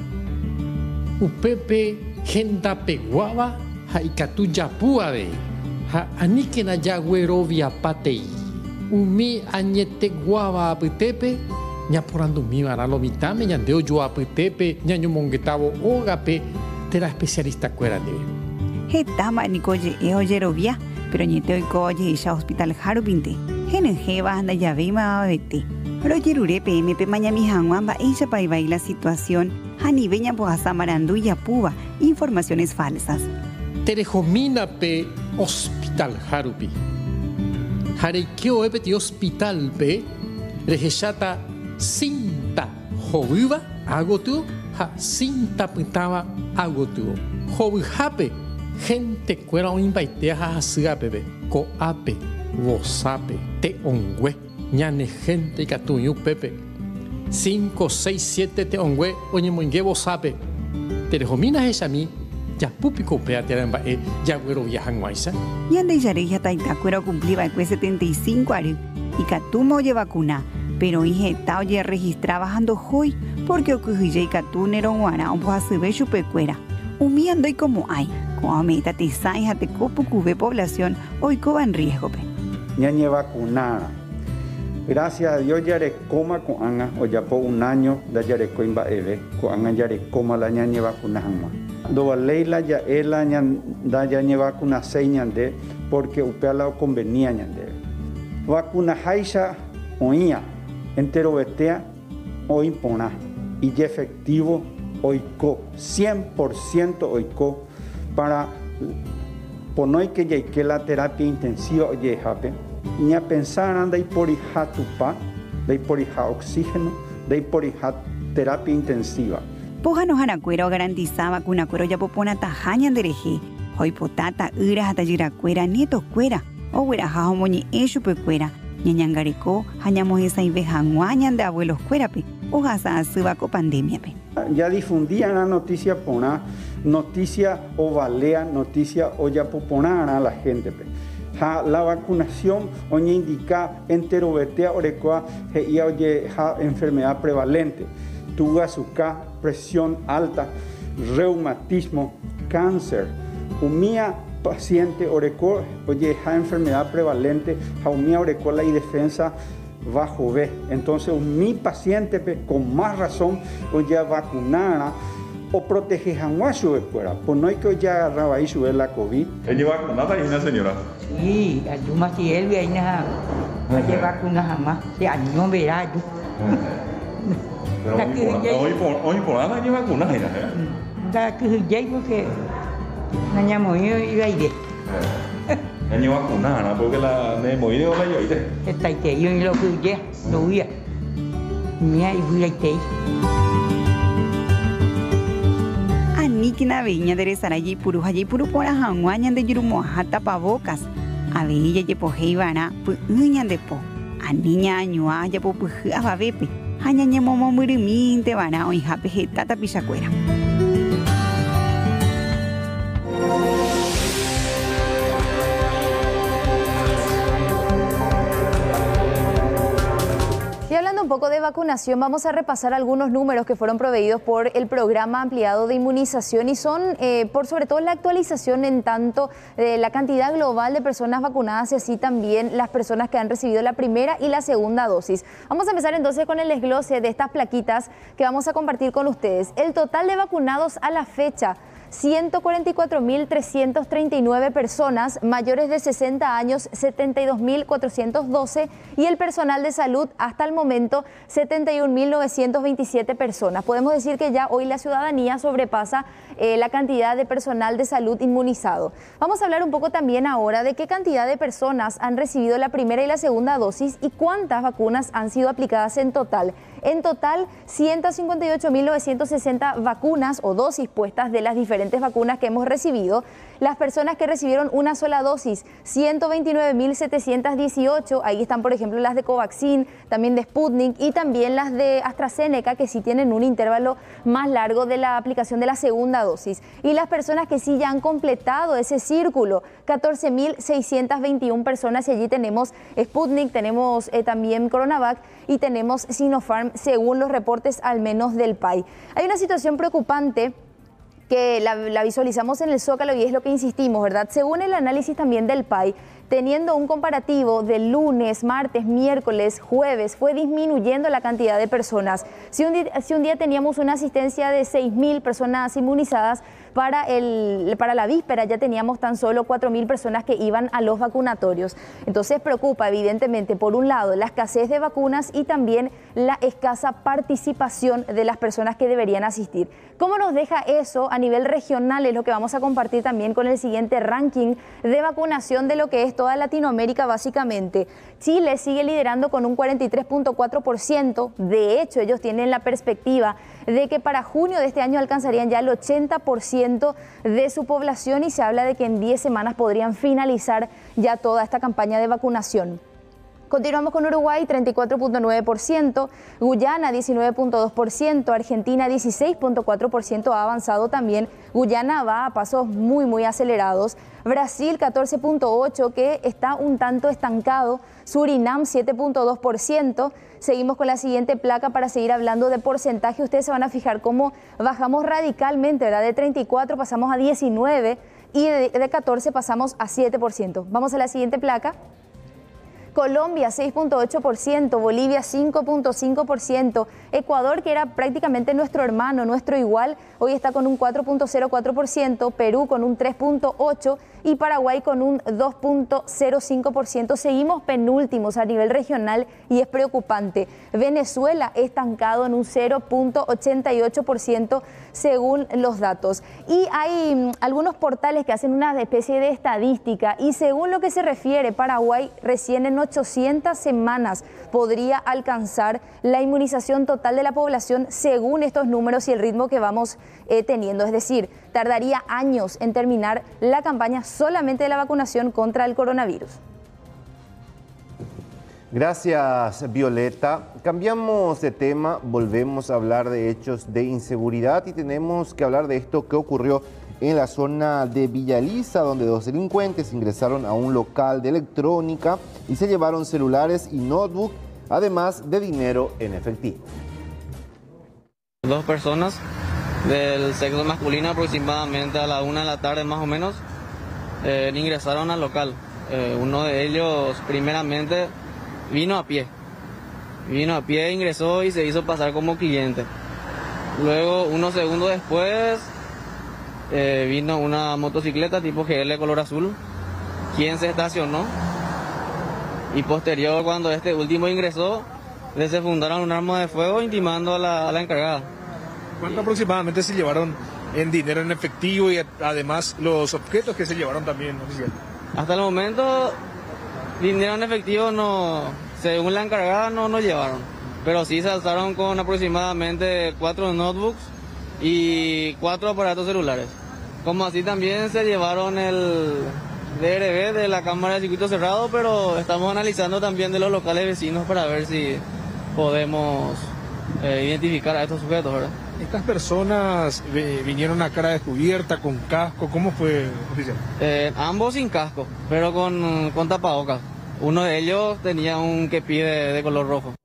Speaker 7: Upepe genda peguaba ha y catu yapua de. Ha anike na yagüero via patei. Umi añete guava aputepe. Ña porando mi varalo mitame, ña deo yo aputepe, ña ñu mongetavo ogape, te la especialista cuera de.
Speaker 23: Hetama nikoye e oyerovia, pero ñete oikoye isha hospital harupinte. Genejeva anda yavema vete. Pero yerure P M P mañami hanguamba ella pa iba la situación. Haniveña pohasa marandu y apuba, informaciones falsas.
Speaker 7: Terejomina pe hospital harupi. Hareikeo epeti hospital pe, rejechata cinta joviva agotu, ha cinta pintaba agotu. Jovijape, gente cuera un invaitea ha sigapepe, coape, wosape, te ongüe, ñane gente catuyu pepe. Cinco, seis, siete te ongüe, oñe moingue wosape. Terejomina es a mí. Ya pupico peateran ba e ya güero viajan guaisa.
Speaker 23: Y ande yareja taita cuero cumpliba el setenta y cinco años y catumo oye vacuna, pero hije ta oye registraba bajando hoy porque ocurrió y catunero guana un poco se ve chupecuera. Humiando y como hay, como meta te saija te copo cube población hoy coba en riesgo pe.
Speaker 8: Ñañe vacunada. Gracias a Dios ya coma con anga o ya por un año da ya coimba eve con anga ya coma la ñañe vacunada. Do leila ya ela da ya ñe vacuna señan de porque upea la convenía ñande. Vacuna haisha oía entero betea o impona y efectivo oico cien por ciento oico para poner que ya que la terapia intensiva oye jape ña pensaran de porija tupa, de porija oxígeno, de porija terapia intensiva.
Speaker 23: Poja no hanacuera o garantizaba que una cuero ya popona tajaña dereje. Hoy potata, ira hasta yiracuera, nieto cuera. O huera jajo moñi echo pe cuera. Ñañangareco, hañamos esa ibejanguañan de abuelos cuerape. O gasa subaco pandemia pe.
Speaker 8: Ya difundían la noticia pona, noticia o valea, noticia o ya poponara a la gente pe. Ha, la vacunación oña indica enterobetea orecoa ya oye ha enfermedad prevalente. Tuga azúcar, presión alta, reumatismo, cáncer. Umía paciente oreco, oye, ha enfermedad prevalente, ha umía orecola y defensa bajo B. Entonces, mi paciente con más razón, oye, vacunara o protege janguacho de fuera. Pues no hay que oye agarraba ahí sube la COVID.
Speaker 3: ¿Ella vacunada y una señora?
Speaker 9: Sí, yo más si él viene a vacunar jamás. Si año verá yo.
Speaker 3: Pero hoy por nada hay vacunas, ¿eh?
Speaker 9: Da que llegue porque no hayamos ido y ahí.
Speaker 3: Hay vacunas, porque la de morir o la yo ahí.
Speaker 9: Está ahí que yo y lo que ya lo vi. Mira y voy ahí.
Speaker 23: Aniki na viña de Sarayi puru hayi puru pora hanguañan de yurumo hata pavocas. A veilla ye pojeivana pu uñan de po. A niña añua ya po pu ababepe. Hañañe momo muriminte vana o injape tata pisacuera.
Speaker 18: Y hablando un poco de vacunación, vamos a repasar algunos números que fueron proveídos por el programa ampliado de inmunización y son eh, por sobre todo la actualización en tanto de la cantidad global de personas vacunadas y así también las personas que han recibido la primera y la segunda dosis. Vamos a empezar entonces con el desglose de estas plaquitas que vamos a compartir con ustedes. El total de vacunados a la fecha: ciento cuarenta y cuatro mil trescientas treinta y nueve personas, mayores de sesenta años setenta y dos mil cuatrocientos doce y el personal de salud hasta el momento setenta y un mil novecientos veintisiete personas. Podemos decir que ya hoy la ciudadanía sobrepasa eh, la cantidad de personal de salud inmunizado. Vamos a hablar un poco también ahora de qué cantidad de personas han recibido la primera y la segunda dosis y cuántas vacunas han sido aplicadas en total. En total, ciento cincuenta y ocho mil novecientos sesenta vacunas o dosis puestas de las diferentes vacunas que hemos recibido. Las personas que recibieron una sola dosis, ciento veintinueve mil setecientos dieciocho. Ahí están, por ejemplo, las de Covaxin, también de Sputnik y también las de AstraZeneca, que sí tienen un intervalo más largo de la aplicación de la segunda dosis. Y las personas que sí ya han completado ese círculo, catorce mil seiscientos veintiuna personas. Y allí tenemos Sputnik, tenemos eh, también Coronavac y tenemos Sinopharm, según los reportes al menos del P A I. Hay una situación preocupante que la, la visualizamos en el Zócalo y es lo que insistimos, ¿verdad? Según el análisis también del P A I, teniendo un comparativo de lunes, martes, miércoles, jueves, fue disminuyendo la cantidad de personas. Si un día, si un día teníamos una asistencia de seis mil personas inmunizadas, para, el, para la víspera ya teníamos tan solo cuatro mil personas que iban a los vacunatorios. Entonces preocupa evidentemente, por un lado, la escasez de vacunas y también la escasa participación de las personas que deberían asistir. ¿Cómo nos deja eso a nivel regional? Es lo que vamos a compartir también con el siguiente ranking de vacunación de lo que es toda Latinoamérica básicamente. Chile sigue liderando con un cuarenta y tres punto cuatro por ciento. De hecho, ellos tienen la perspectiva de que para junio de este año alcanzarían ya el ochenta por ciento de su población y se habla de que en diez semanas podrían finalizar ya toda esta campaña de vacunación. Continuamos con Uruguay, treinta y cuatro punto nueve por ciento, Guyana diecinueve punto dos por ciento, Argentina dieciséis punto cuatro por ciento ha avanzado también. Guyana va a pasos muy muy acelerados. Brasil catorce punto ocho por ciento que está un tanto estancado. Surinam siete punto dos por ciento. Seguimos con la siguiente placa para seguir hablando de porcentaje. Ustedes se van a fijar cómo bajamos radicalmente, ¿verdad? De treinta y cuatro pasamos a diecinueve y de, de catorce pasamos a siete por ciento. Vamos a la siguiente placa. Colombia seis punto ocho por ciento, Bolivia cinco punto cinco por ciento, Ecuador, que era prácticamente nuestro hermano, nuestro igual, hoy está con un cuatro punto cero cuatro por ciento, Perú con un tres punto ocho por ciento y Paraguay con un dos punto cero cinco por ciento. Seguimos penúltimos a nivel regional y es preocupante. Venezuela estancado en un cero punto ochenta y ocho por ciento según los datos. Y hay mm, algunos portales que hacen una especie de estadística y según lo que se refiere, Paraguay recién en ochocientas semanas podría alcanzar la inmunización total de la población según estos números y el ritmo que vamos eh, teniendo. Es decir, tardaría años en terminar la campaña solamente de la vacunación contra el coronavirus.
Speaker 1: Gracias, Violeta. Cambiamos de tema, volvemos a hablar de hechos de inseguridad y tenemos que hablar de esto que ocurrió en la zona de Villa Elisa, donde dos delincuentes ingresaron a un local de electrónica y se llevaron celulares y notebook, además de dinero en efectivo.
Speaker 6: Dos personas del sexo masculino, aproximadamente a la una de la tarde más o menos, eh, ingresaron al local. Eh, uno de ellos primeramente vino a pie, vino a pie, ingresó y se hizo pasar como cliente. Luego, unos segundos después, eh, vino una motocicleta tipo G L color azul, quien se estacionó. Y posterior, cuando este último ingresó, desenfundaron un arma de fuego intimando a la, a la encargada.
Speaker 10: ¿Cuánto aproximadamente se llevaron en dinero en efectivo y además los objetos que se llevaron también, oficial?
Speaker 6: Hasta el momento, dinero en efectivo no, según la encargada, no nos llevaron. Pero sí se alzaron con aproximadamente cuatro notebooks y cuatro aparatos celulares. Como así también se llevaron el D R B de la cámara de circuito cerrado, pero estamos analizando también de los locales vecinos para ver si podemos eh, identificar a estos sujetos, ¿verdad?
Speaker 10: ¿Estas personas eh, vinieron a cara descubierta, con casco? ¿Cómo fue, oficial?
Speaker 6: Eh, ambos sin casco, pero con, con tapabocas. Uno de ellos tenía un kepi de, de color rojo.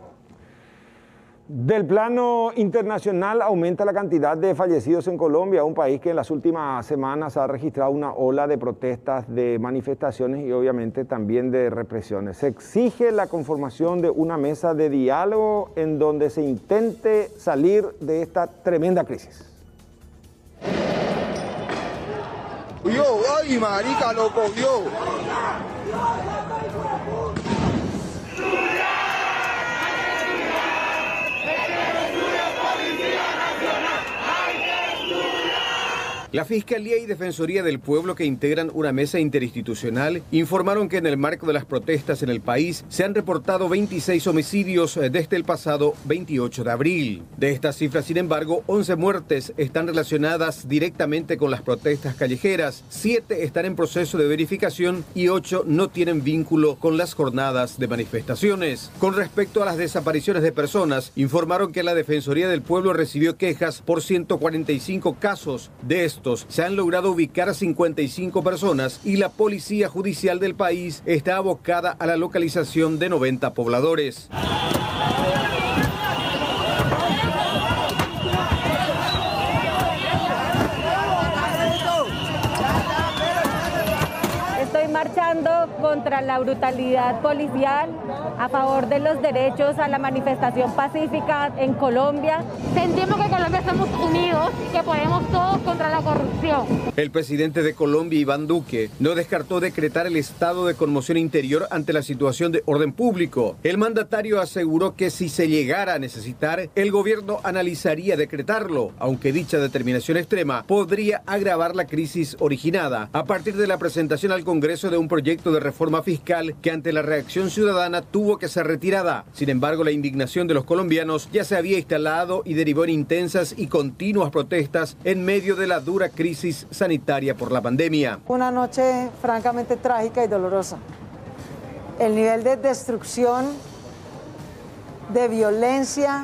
Speaker 2: Del plano internacional aumenta la cantidad de fallecidos en Colombia, un país que en las últimas semanas ha registrado una ola de protestas, de manifestaciones y obviamente también de represiones. Se exige la conformación de una mesa de diálogo en donde se intente salir de esta tremenda crisis.
Speaker 12: Yo, ay, marica, lo cogió.
Speaker 13: La Fiscalía y Defensoría del Pueblo, que integran una mesa interinstitucional, informaron que en el marco de las protestas en el país se han reportado veintiséis homicidios desde el pasado veintiocho de abril. De estas cifras, sin embargo, once muertes están relacionadas directamente con las protestas callejeras, siete están en proceso de verificación y ocho no tienen vínculo con las jornadas de manifestaciones. Con respecto a las desapariciones de personas, informaron que la Defensoría del Pueblo recibió quejas por ciento cuarenta y cinco casos. De estos se han logrado ubicar a cincuenta y cinco personas y la Policía Judicial del país está abocada a la localización de noventa pobladores.
Speaker 25: Estoy marchando contra la brutalidad policial, a favor de los derechos a la manifestación pacífica en Colombia.
Speaker 26: Sentimos que en Colombia estamos unidos y que podemos todos contra la corrupción.
Speaker 13: El presidente de Colombia, Iván Duque, no descartó decretar el estado de conmoción interior ante la situación de orden público. El mandatario aseguró que si se llegara a necesitar, el gobierno analizaría decretarlo, aunque dicha determinación extrema podría agravar la crisis originada a partir de la presentación al Congreso de un proyecto de reforma fiscal que ante la reacción ciudadana tuvo que ser retirada. Sin embargo, la indignación de los colombianos ya se había instalado y derivó en intensas y continuas protestas en medio de la dura crisis sanitaria por la pandemia.
Speaker 27: Una noche francamente trágica y dolorosa. El nivel de destrucción, de violencia,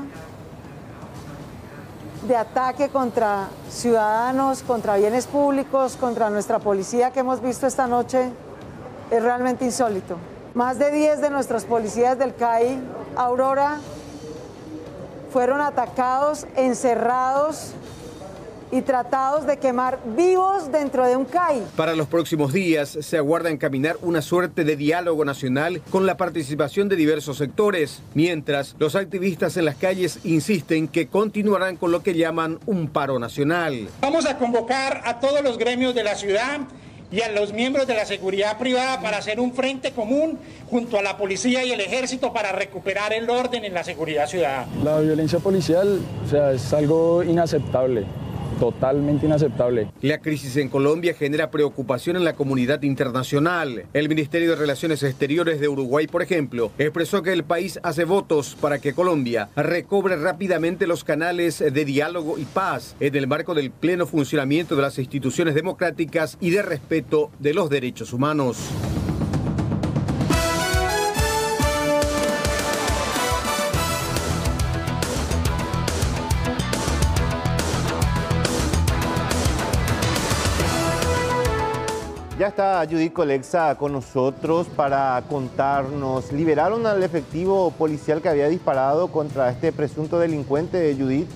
Speaker 27: de ataque contra ciudadanos, contra bienes públicos, contra nuestra policía que hemos visto esta noche es realmente insólito. Más de diez de nuestros policías del C A I Aurora fueron atacados, encerrados y tratados de quemar vivos dentro de un C A I.
Speaker 13: Para los próximos días se aguarda encaminar una suerte de diálogo nacional con la participación de diversos sectores, mientras los activistas en las calles insisten que continuarán con lo que llaman un paro nacional.
Speaker 28: Vamos a convocar a todos los gremios de la ciudad y a los miembros de la seguridad privada para hacer un frente común junto a la policía y el ejército para recuperar el orden en la seguridad ciudadana.
Speaker 29: La violencia policial, o sea, es algo inaceptable.
Speaker 11: totalmente inaceptable.
Speaker 13: La crisis en Colombia genera preocupación en la comunidad internacional. El Ministerio de Relaciones Exteriores de Uruguay, por ejemplo, expresó que el país hace votos para que Colombia recobre rápidamente los canales de diálogo y paz en el marco del pleno funcionamiento de las instituciones democráticas y de respeto de los derechos humanos.
Speaker 1: Ya está Judith Colexa con nosotros para contarnos. ¿Liberaron al efectivo policial que había disparado contra este presunto delincuente, Judith?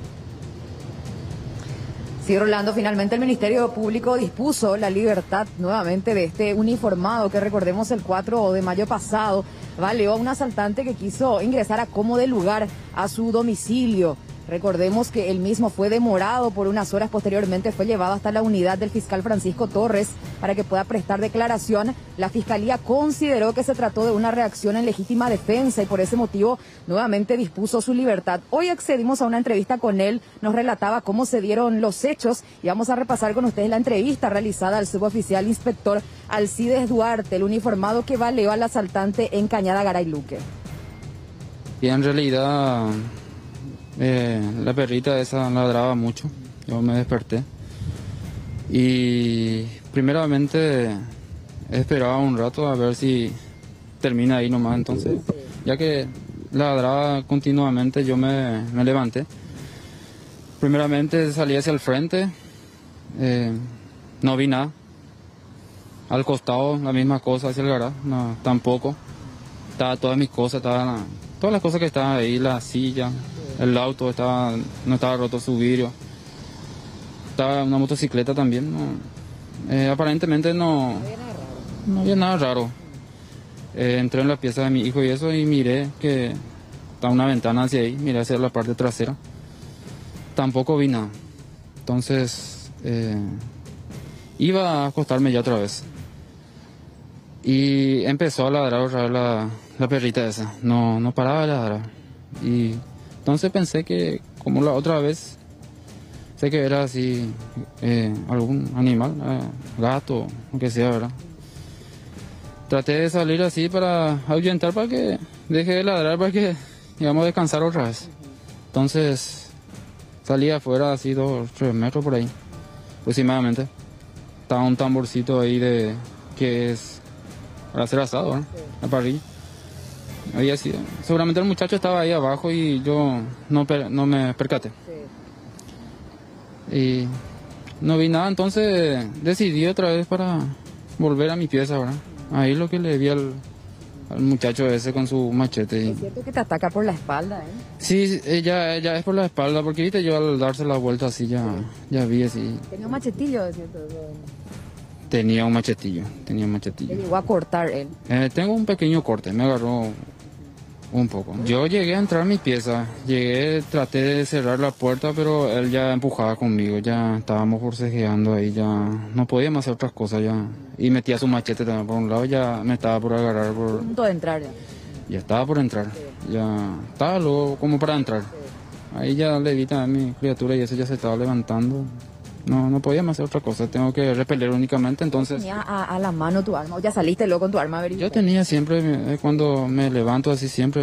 Speaker 14: Sí, Rolando, finalmente el Ministerio Público dispuso la libertad nuevamente de este uniformado que, recordemos, el cuatro de mayo pasado baleó a un asaltante que quiso ingresar a como de lugar a su domicilio. Recordemos que el mismo fue demorado por unas horas, posteriormente fue llevado hasta la unidad del fiscal Francisco Torres para que pueda prestar declaración. La Fiscalía consideró que se trató de una reacción en legítima defensa y por ese motivo nuevamente dispuso su libertad. Hoy accedimos a una entrevista con él, nos relataba cómo se dieron los hechos y vamos a repasar con ustedes la entrevista realizada al suboficial inspector Alcides Duarte, el uniformado que baleó al asaltante en Cañada Garay Luque.
Speaker 15: Y en realidad... Eh, la perrita esa ladraba mucho, yo me desperté y primeramente esperaba un rato a ver si termina ahí nomás, entonces ya que ladraba continuamente yo me, me levanté. Primeramente salí hacia el frente, eh, no vi nada, al costado la misma cosa, hacia el garaje, no, tampoco, estaba todas mis cosas, estaban, todas las cosas que estaban ahí, la silla. El auto estaba, no estaba roto su vidrio. Estaba una motocicleta también. No, eh, aparentemente no, no había nada raro. Eh, entré en la pieza de mi hijo y eso y miré que está una ventana hacia ahí. Miré hacia la parte trasera. Tampoco vi nada. Entonces eh, iba a acostarme ya otra vez. Y empezó a ladrar otra vez la, la perrita esa. No, no paraba de ladrar. Y entonces pensé que, como la otra vez, sé que era así, eh, algún animal, eh, gato, lo que sea, ¿verdad? Traté de salir así para ahuyentar, para que deje de ladrar, para que íbamos a descansar otra vez. Entonces salí afuera así dos, tres metros por ahí, aproximadamente. Estaba un tamborcito ahí de que es para hacer asado, ¿verdad? La parrilla. Había sido. Seguramente el muchacho estaba ahí abajo y yo no, per, no me percaté. Sí. Y no vi nada, entonces decidí otra vez para volver a mi pieza, ¿verdad? Ahí lo que le vi al, al muchacho ese con su machete. Y...
Speaker 14: Es cierto que te ataca por la espalda, ¿eh?
Speaker 15: Sí, ella, ella es por la espalda, porque viste, yo al darse la vuelta así ya, ya vi así.
Speaker 14: Tenía un machetillo, es cierto.
Speaker 15: Tenía un machetillo, tenía un machetillo.
Speaker 14: ¿Le llegó a cortar él?
Speaker 15: Eh, tengo un pequeño corte, me agarró un poco. Yo llegué a entrar a mi pieza, llegué, traté de cerrar la puerta, pero él ya empujaba conmigo, ya estábamos forcejeando ahí, ya no podíamos hacer otras cosas ya. Y metía su machete también por un lado, ya me estaba por agarrar por...
Speaker 14: A punto de entrar ya.
Speaker 15: Ya estaba por entrar, ya estaba luego como para entrar. Ahí ya le vi también a mi criatura y eso ya se estaba levantando. No, no podíamos hacer otra cosa, tengo que repeler únicamente, entonces...
Speaker 14: ¿Tenía a, a la mano tu arma o ya saliste luego con tu arma? Averiguar?
Speaker 15: Yo tenía siempre, cuando me levanto así siempre,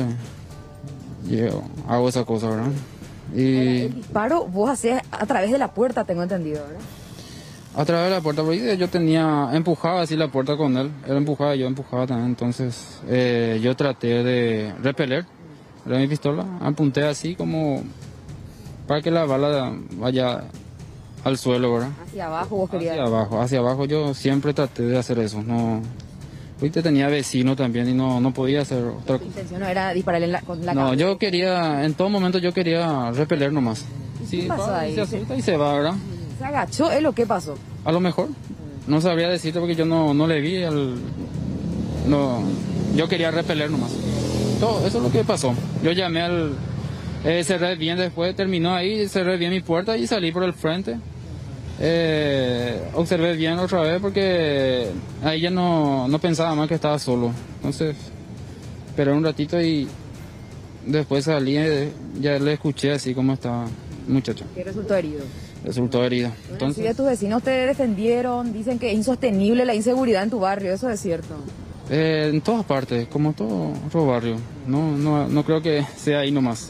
Speaker 15: yo hago esa cosa, ¿verdad? Y...
Speaker 14: El disparo vos hacías a través de la puerta, tengo entendido, ¿verdad?
Speaker 15: A través de la puerta, porque yo tenía, empujaba así la puerta con él, él empujaba y yo empujaba también, entonces eh, yo traté de repeler, era mi pistola, apunté así como para que la bala vaya al suelo, ¿verdad?
Speaker 14: Hacia abajo vos querías.
Speaker 15: Hacia abajo, hacia abajo yo siempre traté de hacer eso, no... Ahorita tenía vecino también y no, no podía hacer otra cosa.
Speaker 14: ¿Tu intención no era dispararle en la, con la
Speaker 15: No,
Speaker 14: cabeza?
Speaker 15: yo quería, en todo momento yo quería repeler nomás.
Speaker 14: ¿Y
Speaker 15: sí,
Speaker 14: qué pasó
Speaker 15: va,
Speaker 14: ahí?
Speaker 15: Se asusta y se va, ¿verdad?
Speaker 14: ¿Se agachó él o qué pasó?
Speaker 15: A lo mejor. No sabría decirte porque yo no, no le vi al... No, yo quería repeler nomás. Todo, eso es lo que pasó. Yo llamé al... Eh, cerré bien después, terminó ahí, cerré bien mi puerta y salí por el frente. Eh, observé bien otra vez porque ahí ya no, no pensaba más que estaba solo. Entonces, esperé un ratito y después salí, eh, ya le escuché así como estaba el muchacho.
Speaker 14: ¿Qué resultó herido?
Speaker 15: resultó herido.
Speaker 14: Entonces, sí, de tus vecinos te defendieron, dicen que es insostenible la inseguridad en tu barrio, ¿eso es cierto?
Speaker 15: Eh, en todas partes, como todo otro barrio. No, no, no creo que sea ahí nomás.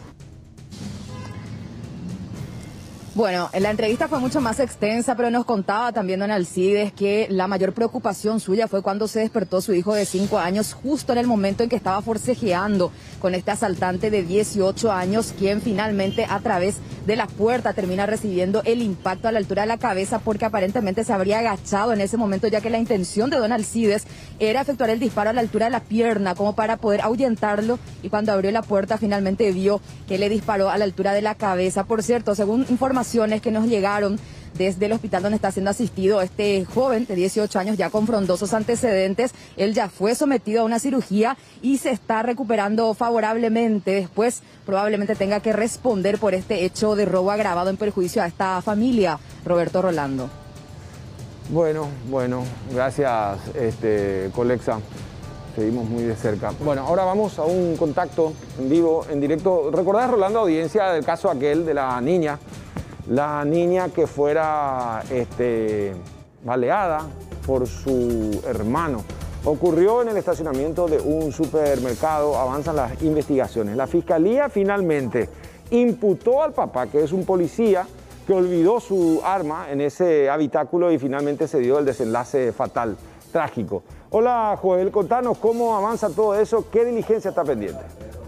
Speaker 14: Bueno, la entrevista fue mucho más extensa, pero nos contaba también don Alcides que la mayor preocupación suya fue cuando se despertó su hijo de cinco años, justo en el momento en que estaba forcejeando con este asaltante de dieciocho años, quien finalmente a través de la puerta termina recibiendo el impacto a la altura de la cabeza porque aparentemente se habría agachado en ese momento, ya que la intención de don Alcides era efectuar el disparo a la altura de la pierna como para poder ahuyentarlo, y cuando abrió la puerta finalmente vio que le disparó a la altura de la cabeza. Por cierto, según información que nos llegaron desde el hospital donde está siendo asistido este joven de dieciocho años ya con frondosos antecedentes, él ya fue sometido a una cirugía y se está recuperando favorablemente. Después probablemente tenga que responder por este hecho de robo agravado en perjuicio a esta familia. Roberto Rolando.
Speaker 2: Bueno, bueno, gracias, este, Colexa. Seguimos muy de cerca. Bueno, ahora vamos a un contacto en vivo, en directo. ¿Recordás, Rolando, audiencia del caso aquel de la niña? La niña que fuera este, baleada por su hermano. Ocurrió en el estacionamiento de un supermercado. Avanzan las investigaciones. La fiscalía finalmente imputó al papá, que es un policía, que olvidó su arma en ese habitáculo y finalmente se dio el desenlace fatal, trágico. Hola, Joel, contanos cómo avanza todo eso, qué diligencia está pendiente.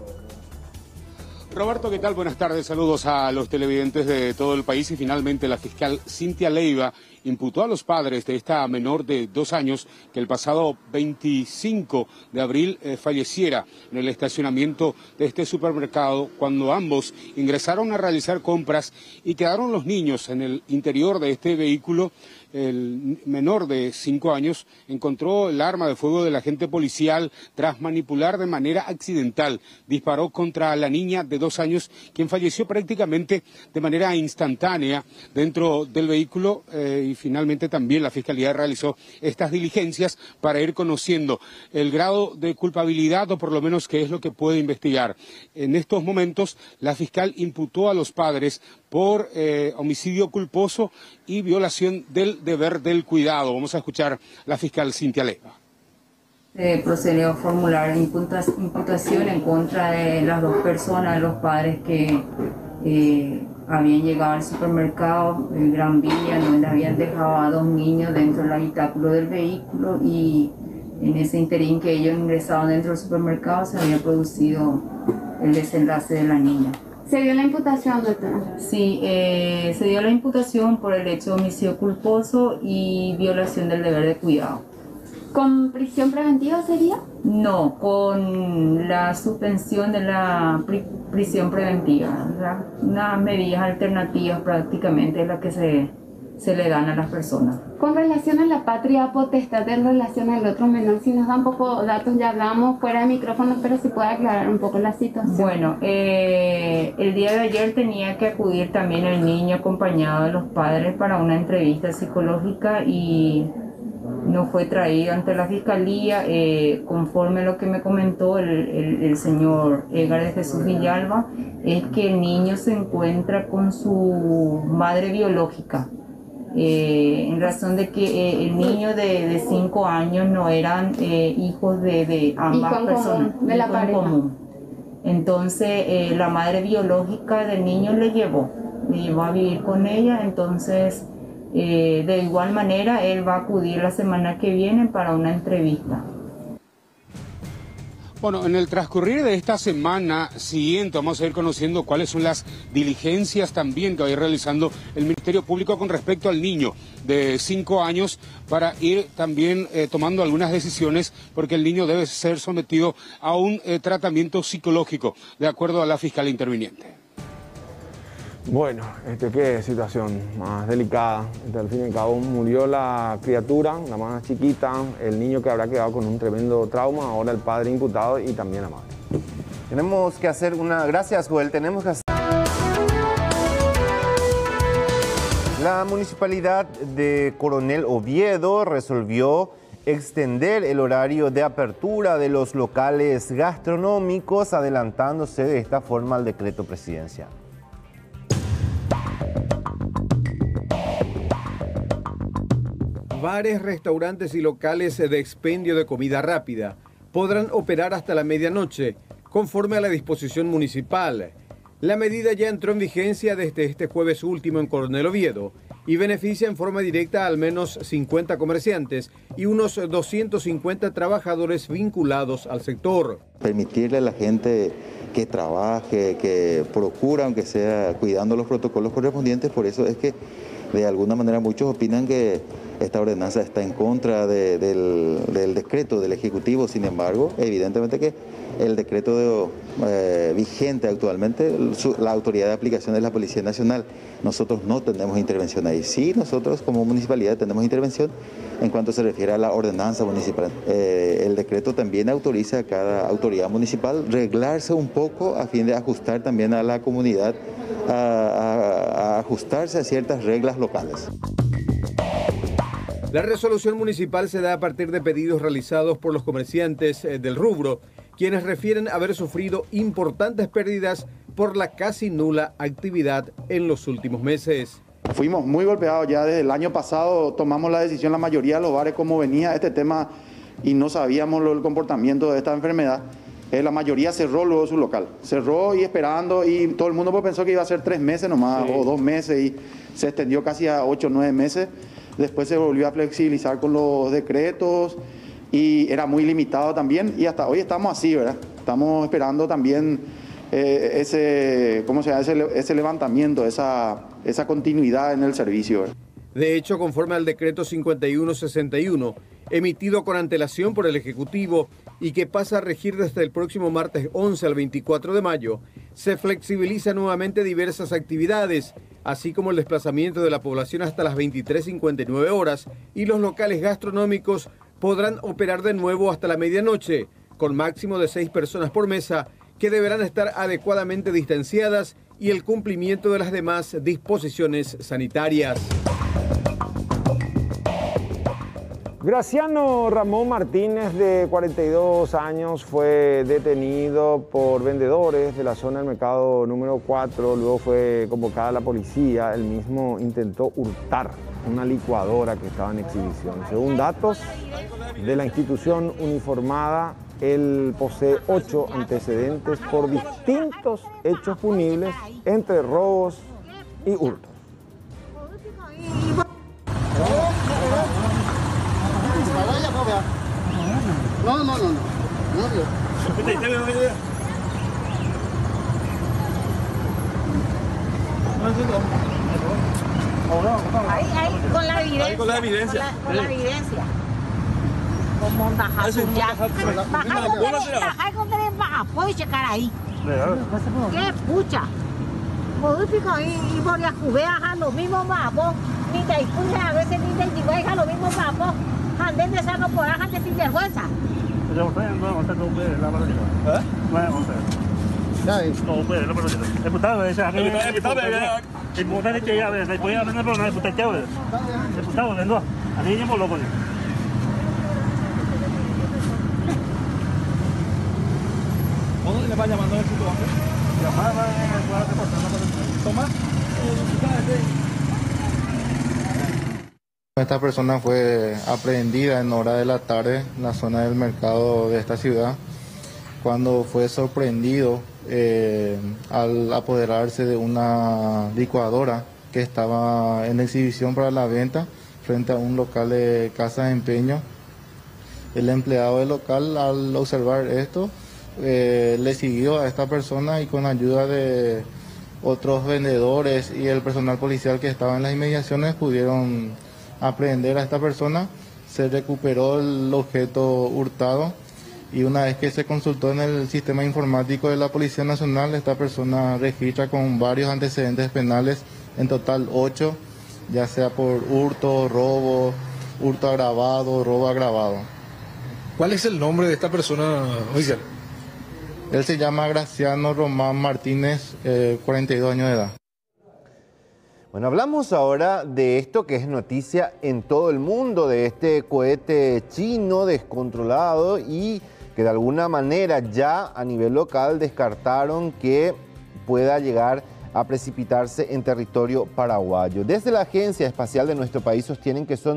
Speaker 4: Roberto, ¿qué tal? Buenas tardes, saludos a los televidentes de todo el país. Y finalmente la fiscal Cintia Leiva imputó a los padres de esta menor de dos años que el pasado veinticinco de abril eh, falleciera en el estacionamiento de este supermercado cuando ambos ingresaron a realizar compras y quedaron los niños en el interior de este vehículo. El menor de cinco años encontró el arma de fuego del agente policial tras manipular de manera accidental. Disparó contra la niña de dos años, quien falleció prácticamente de manera instantánea dentro del vehículo eh, y finalmente también la Fiscalía realizó estas diligencias para ir conociendo el grado de culpabilidad o por lo menos qué es lo que puede investigar. En estos momentos la fiscal imputó a los padres por eh, homicidio culposo y violación del deber del cuidado. Vamos a escuchar la fiscal Cintia Leiva.
Speaker 11: Se procedió a formular imputación en contra de las dos personas, de los padres que eh, habían llegado al supermercado el Gran Villa, donde habían dejado a dos niños dentro del habitáculo del vehículo, y en ese interín que ellos ingresaban dentro del supermercado se había producido el desenlace de la niña.
Speaker 16: ¿Se dio la imputación, doctora?
Speaker 11: Sí, eh, se dio la imputación por el hecho de homicidio culposo y violación del deber de cuidado.
Speaker 16: ¿Con prisión preventiva sería?
Speaker 11: No, con la suspensión de la pri prisión preventiva, ¿verdad? Unas medidas alternativas prácticamente las que se, se le dan a las personas.
Speaker 16: Con relación a la patria potestad en relación al otro menor, si nos dan un poco datos, ya hablamos fuera de micrófono, pero si puede aclarar un poco la situación.
Speaker 11: Bueno, eh, el día de ayer tenía que acudir también el niño acompañado de los padres para una entrevista psicológica y no fue traído ante la fiscalía. Eh, conforme a lo que me comentó el, el, el señor Edgar de Jesús Villalba, es que el niño se encuentra con su madre biológica. Eh, en razón de que eh, el niño de cinco años no eran eh, hijos de, de ambas
Speaker 16: hijo
Speaker 11: personas,
Speaker 16: común, de la pareja.
Speaker 11: Común. Entonces eh, la madre biológica del niño le llevó, le llevó a vivir con ella. Entonces eh, de igual manera él va a acudir la semana que viene para una entrevista.
Speaker 4: Bueno, en el transcurrir de esta semana siguiente vamos a ir conociendo cuáles son las diligencias también que va a ir realizando el Ministerio Público con respecto al niño de cinco años para ir también eh, tomando algunas decisiones, porque el niño debe ser sometido a un eh, tratamiento psicológico, de acuerdo a la fiscal interviniente.
Speaker 2: Bueno, este, qué situación más delicada. Este, al fin y al cabo murió la criatura, la más chiquita, el niño que habrá quedado con un tremendo trauma, ahora el padre imputado y también la madre.
Speaker 1: Tenemos que hacer una... Gracias, Joel. Tenemos que hacer... La Municipalidad de Coronel Oviedo resolvió extender el horario de apertura de los locales gastronómicos, adelantándose de esta forma al decreto presidencial.
Speaker 13: Bares, restaurantes y locales de expendio de comida rápida podrán operar hasta la medianoche, conforme a la disposición municipal. La medida ya entró en vigencia desde este jueves último en Coronel Oviedo y beneficia en forma directa a al menos cincuenta comerciantes y unos doscientos cincuenta trabajadores vinculados al sector.
Speaker 5: Permitirle a la gente que trabaje, que procura, aunque sea cuidando los protocolos correspondientes, por eso es que de alguna manera muchos opinan que esta ordenanza está en contra de, del, del decreto del Ejecutivo. Sin embargo, evidentemente que el decreto de, eh, vigente actualmente, su, la autoridad de aplicación es la Policía Nacional. Nosotros no tenemos intervención ahí. Sí, nosotros como municipalidad tenemos intervención en cuanto se refiere a la ordenanza municipal. Eh, el decreto también autoriza a cada autoridad municipal reglarse un poco a fin de ajustar también a la comunidad, a, a, a ajustarse a ciertas reglas locales.
Speaker 13: La resolución municipal se da a partir de pedidos realizados por los comerciantes del rubro, quienes refieren haber sufrido importantes pérdidas por la casi nula actividad en los últimos meses.
Speaker 7: Fuimos muy golpeados ya desde el año pasado, tomamos la decisión la mayoría de los bares como venía este tema y no sabíamos lo, el comportamiento de esta enfermedad. Eh, la mayoría cerró luego su local, cerró y esperando y todo el mundo pues pensó que iba a ser tres meses nomás, sí, o dos meses y se extendió casi a ocho o nueve meses. Después se volvió a flexibilizar con los decretos y era muy limitado también y hasta hoy estamos así, ¿verdad? Estamos esperando también eh, ese, ¿cómo se llama? ese, ese levantamiento, esa, esa continuidad en el servicio, ¿verdad?
Speaker 13: De hecho, conforme al decreto cincuenta y uno sesenta y uno, emitido con antelación por el Ejecutivo y que pasa a regir desde el próximo martes once al veinticuatro de mayo, se flexibiliza nuevamente diversas actividades, así como el desplazamiento de la población hasta las veintitrés cincuenta y nueve horas y los locales gastronómicos podrán operar de nuevo hasta la medianoche, con máximo de seis personas por mesa, que deberán estar adecuadamente distanciadas y el cumplimiento de las demás disposiciones sanitarias.
Speaker 2: Graciano Ramón Martínez, de cuarenta y dos años, fue detenido por vendedores de la zona del mercado número cuatro. Luego fue convocada a la policía. Él mismo intentó hurtar una licuadora que estaba en exhibición. Según datos de la institución uniformada, él posee ocho antecedentes por distintos hechos punibles, entre robos y hurtos.
Speaker 12: No, no, no, no.
Speaker 17: Ahí, ahí, con la evidencia.
Speaker 12: Ahí, con la evidencia.
Speaker 17: Con la, con la evidencia. Como bajar ya. Bajar con tres bajas, puedes checar ahí. ¿Qué pucha? Modifico y voy a jugar a lo mismo mapos. Ni te escuchas a veces ni te digo a lo mismo mapos. Anden de saco por ajas de sinvergüenza.
Speaker 12: Ya usted no va a estar no puede la verdad. ¿Eh? No va a estar. No puede la verdad. El diputado ese, el diputado el diputado que ya ve, se puede hablar por una diputado. El diputado de no. A mí mismo lo pone. ¿Cómo le va llamando el sitio hombre? Llamaba a reportar. Toma.
Speaker 19: Esta persona fue aprehendida en hora de la tarde en la zona del mercado de esta ciudad, cuando fue sorprendido eh, al apoderarse de una licuadora que estaba en exhibición para la venta frente a un local de casa de empeño. El empleado del local, al observar esto, eh, le siguió a esta persona y con ayuda de otros vendedores y el personal policial que estaba en las inmediaciones pudieron aprehender a esta persona. Se recuperó el objeto hurtado y una vez que se consultó en el sistema informático de la Policía Nacional, esta persona registra con varios antecedentes penales, en total ocho, ya sea por hurto, robo, hurto agravado, robo agravado.
Speaker 10: ¿Cuál es el nombre de esta persona oficial?
Speaker 19: Él se llama Graciano Román Martínez, eh, cuarenta y dos años de edad.
Speaker 1: Bueno, hablamos ahora de esto que es noticia en todo el mundo, de este cohete chino descontrolado y que de alguna manera ya a nivel local descartaron que pueda llegar a precipitarse en territorio paraguayo. Desde la Agencia Espacial de nuestro país sostienen que son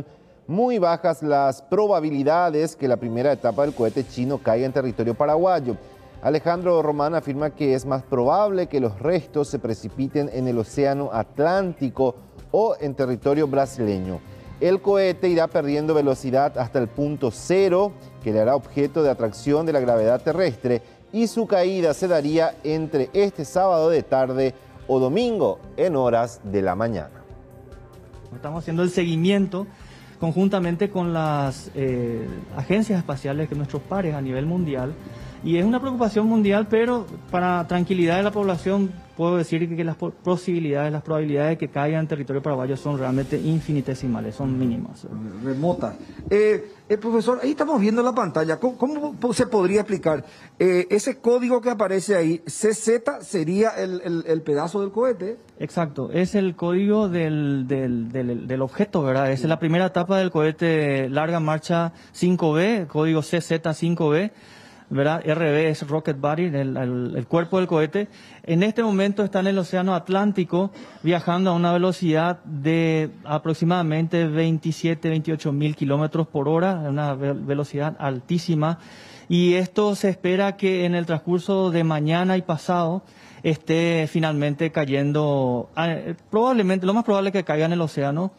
Speaker 1: muy bajas las probabilidades que la primera etapa del cohete chino caiga en territorio paraguayo. Alejandro Román afirma que es más probable que los restos se precipiten en el océano Atlántico o en territorio brasileño. El cohete irá perdiendo velocidad hasta el punto cero, que le hará objeto de atracción de la gravedad terrestre, y su caída se daría entre este sábado de tarde o domingo en horas de la mañana.
Speaker 3: Estamos haciendo el seguimiento conjuntamente con las eh, agencias espaciales, que nuestros pares a nivel mundial, y es una preocupación mundial, pero para tranquilidad de la población puedo decir que las posibilidades, las probabilidades de que caiga en territorio paraguayo son realmente infinitesimales, son mínimas.
Speaker 8: Remotas. Eh, eh, profesor, ahí estamos viendo la pantalla. ¿Cómo, cómo se podría explicar? Eh, ese código que aparece ahí, C Z sería el, el, el pedazo del cohete.
Speaker 3: Exacto, es el código del, del, del, del objeto, ¿verdad? Es la primera etapa del cohete Larga Marcha cinco B, código C Z cinco B. ¿Verdad? R B es Rocket Body, el, el, el cuerpo del cohete. En este momento está en el océano Atlántico, viajando a una velocidad de aproximadamente veintisiete, veintiocho mil kilómetros por hora, una ve velocidad altísima. Y esto se espera que en el transcurso de mañana y pasado esté finalmente cayendo, eh, probablemente, lo más probable es que caiga en el océano.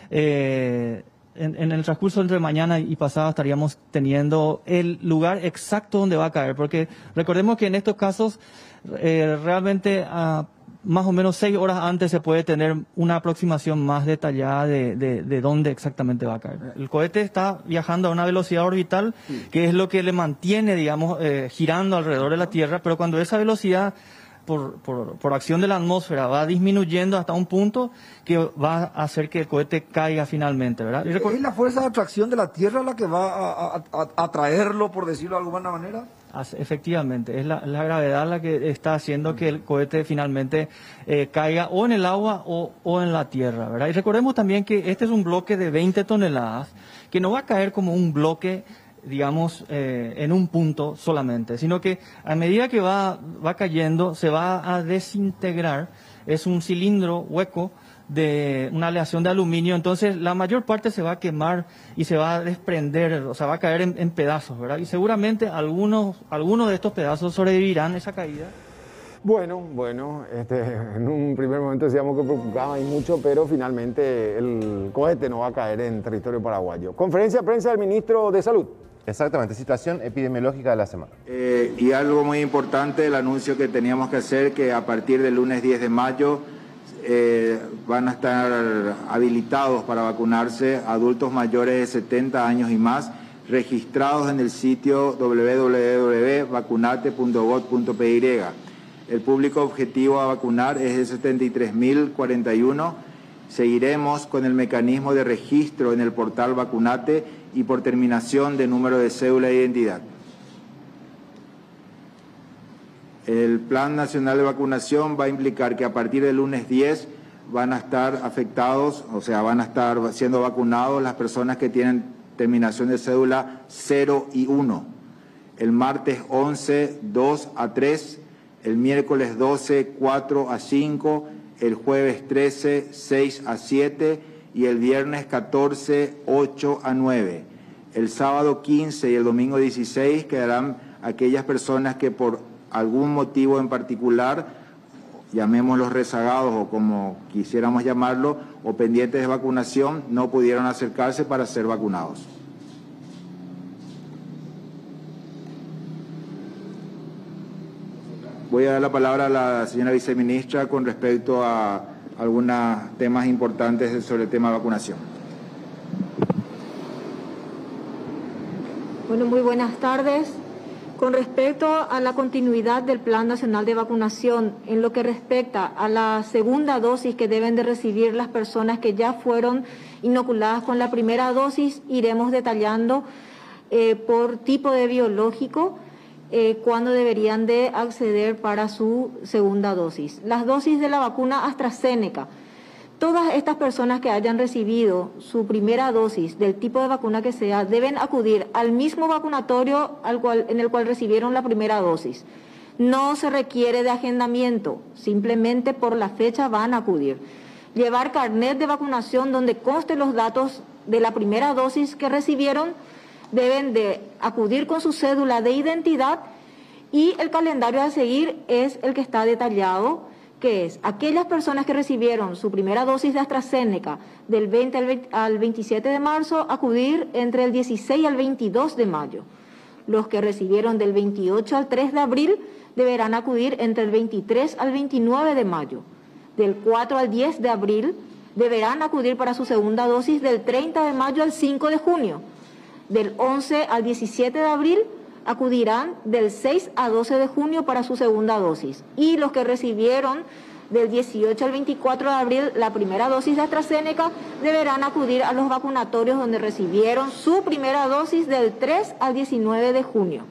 Speaker 3: Eh, En, en el transcurso entre mañana y pasado estaríamos teniendo el lugar exacto donde va a caer, porque recordemos que en estos casos eh, realmente a más o menos seis horas antes se puede tener una aproximación más detallada de, de, de dónde exactamente va a caer. El cohete está viajando a una velocidad orbital, que es lo que le mantiene, digamos, eh, girando alrededor de la Tierra, pero cuando esa velocidad Por, por, por acción de la atmósfera va disminuyendo hasta un punto que va a hacer que el cohete caiga finalmente, ¿verdad? Y
Speaker 8: ¿Es la fuerza de atracción de la Tierra la que va a, a, a atraerlo, por decirlo de alguna manera?
Speaker 3: Efectivamente, es la, la gravedad la que está haciendo que el cohete finalmente eh, caiga o en el agua o, o en la Tierra, ¿verdad? Y recordemos también que este es un bloque de veinte toneladas que no va a caer como un bloque, digamos, eh, en un punto solamente, sino que a medida que va, va cayendo se va a desintegrar. Es un cilindro hueco de una aleación de aluminio, entonces la mayor parte se va a quemar y se va a desprender, o sea, va a caer en, en pedazos, ¿verdad? Y seguramente algunos, algunos de estos pedazos sobrevivirán a esa caída.
Speaker 2: Bueno, bueno, este, en un primer momento decíamos que preocupaba y mucho, pero finalmente el cohete no va a caer en territorio paraguayo. Conferencia de prensa del ministro de Salud.
Speaker 1: Exactamente, situación epidemiológica de la semana.
Speaker 9: Eh, y algo muy importante, el anuncio que teníamos que hacer, que a partir del lunes diez de mayo eh, van a estar habilitados para vacunarse adultos mayores de setenta años y más, registrados en el sitio doble u doble u doble u punto vacunate punto gov punto p y. El público objetivo a vacunar es de setenta y tres mil cuarenta y uno. Seguiremos con el mecanismo de registro en el portal Vacunate y por terminación de número de cédula de identidad. El Plan Nacional de Vacunación va a implicar que a partir del lunes diez van a estar afectados, o sea, van a estar siendo vacunados las personas que tienen terminación de cédula cero y uno. El martes once, dos a tres, el miércoles doce, cuatro a cinco, el jueves trece, seis a siete y el viernes catorce, ocho a nueve. El sábado quince y el domingo dieciséis quedarán aquellas personas que por algún motivo en particular, llamémoslos rezagados o como quisiéramos llamarlo, o pendientes de vacunación, no pudieron acercarse para ser vacunados. Voy a dar la palabra a la señora viceministra con respecto a algunos temas importantes sobre el tema de vacunación.
Speaker 20: Bueno, muy buenas tardes. Con respecto a la continuidad del Plan Nacional de Vacunación, en lo que respecta a la segunda dosis que deben de recibir las personas que ya fueron inoculadas con la primera dosis, iremos detallando eh, por tipo de biológico eh, cuándo deberían de acceder para su segunda dosis. Las dosis de la vacuna AstraZeneca. Todas estas personas que hayan recibido su primera dosis del tipo de vacuna que sea deben acudir al mismo vacunatorio al cual, en el cual recibieron la primera dosis. No se requiere de agendamiento, simplemente por la fecha van a acudir. Llevar carnet de vacunación donde consten los datos de la primera dosis que recibieron deben de acudir con su cédula de identidad y el calendario a seguir es el que está detallado, que es aquellas personas que recibieron su primera dosis de AstraZeneca del veinte al veintisiete de marzo, acudir entre el dieciséis al veintidós de mayo. Los que recibieron del veintiocho al tres de abril deberán acudir entre el veintitrés al veintinueve de mayo. Del cuatro al diez de abril deberán acudir para su segunda dosis del treinta de mayo al cinco de junio. Del once al diecisiete de abril acudirán del seis a doce de junio para su segunda dosis. Y los que recibieron del dieciocho al veinticuatro de abril la primera dosis de AstraZeneca deberán acudir a los vacunatorios donde recibieron su primera dosis del tres al diecinueve de junio.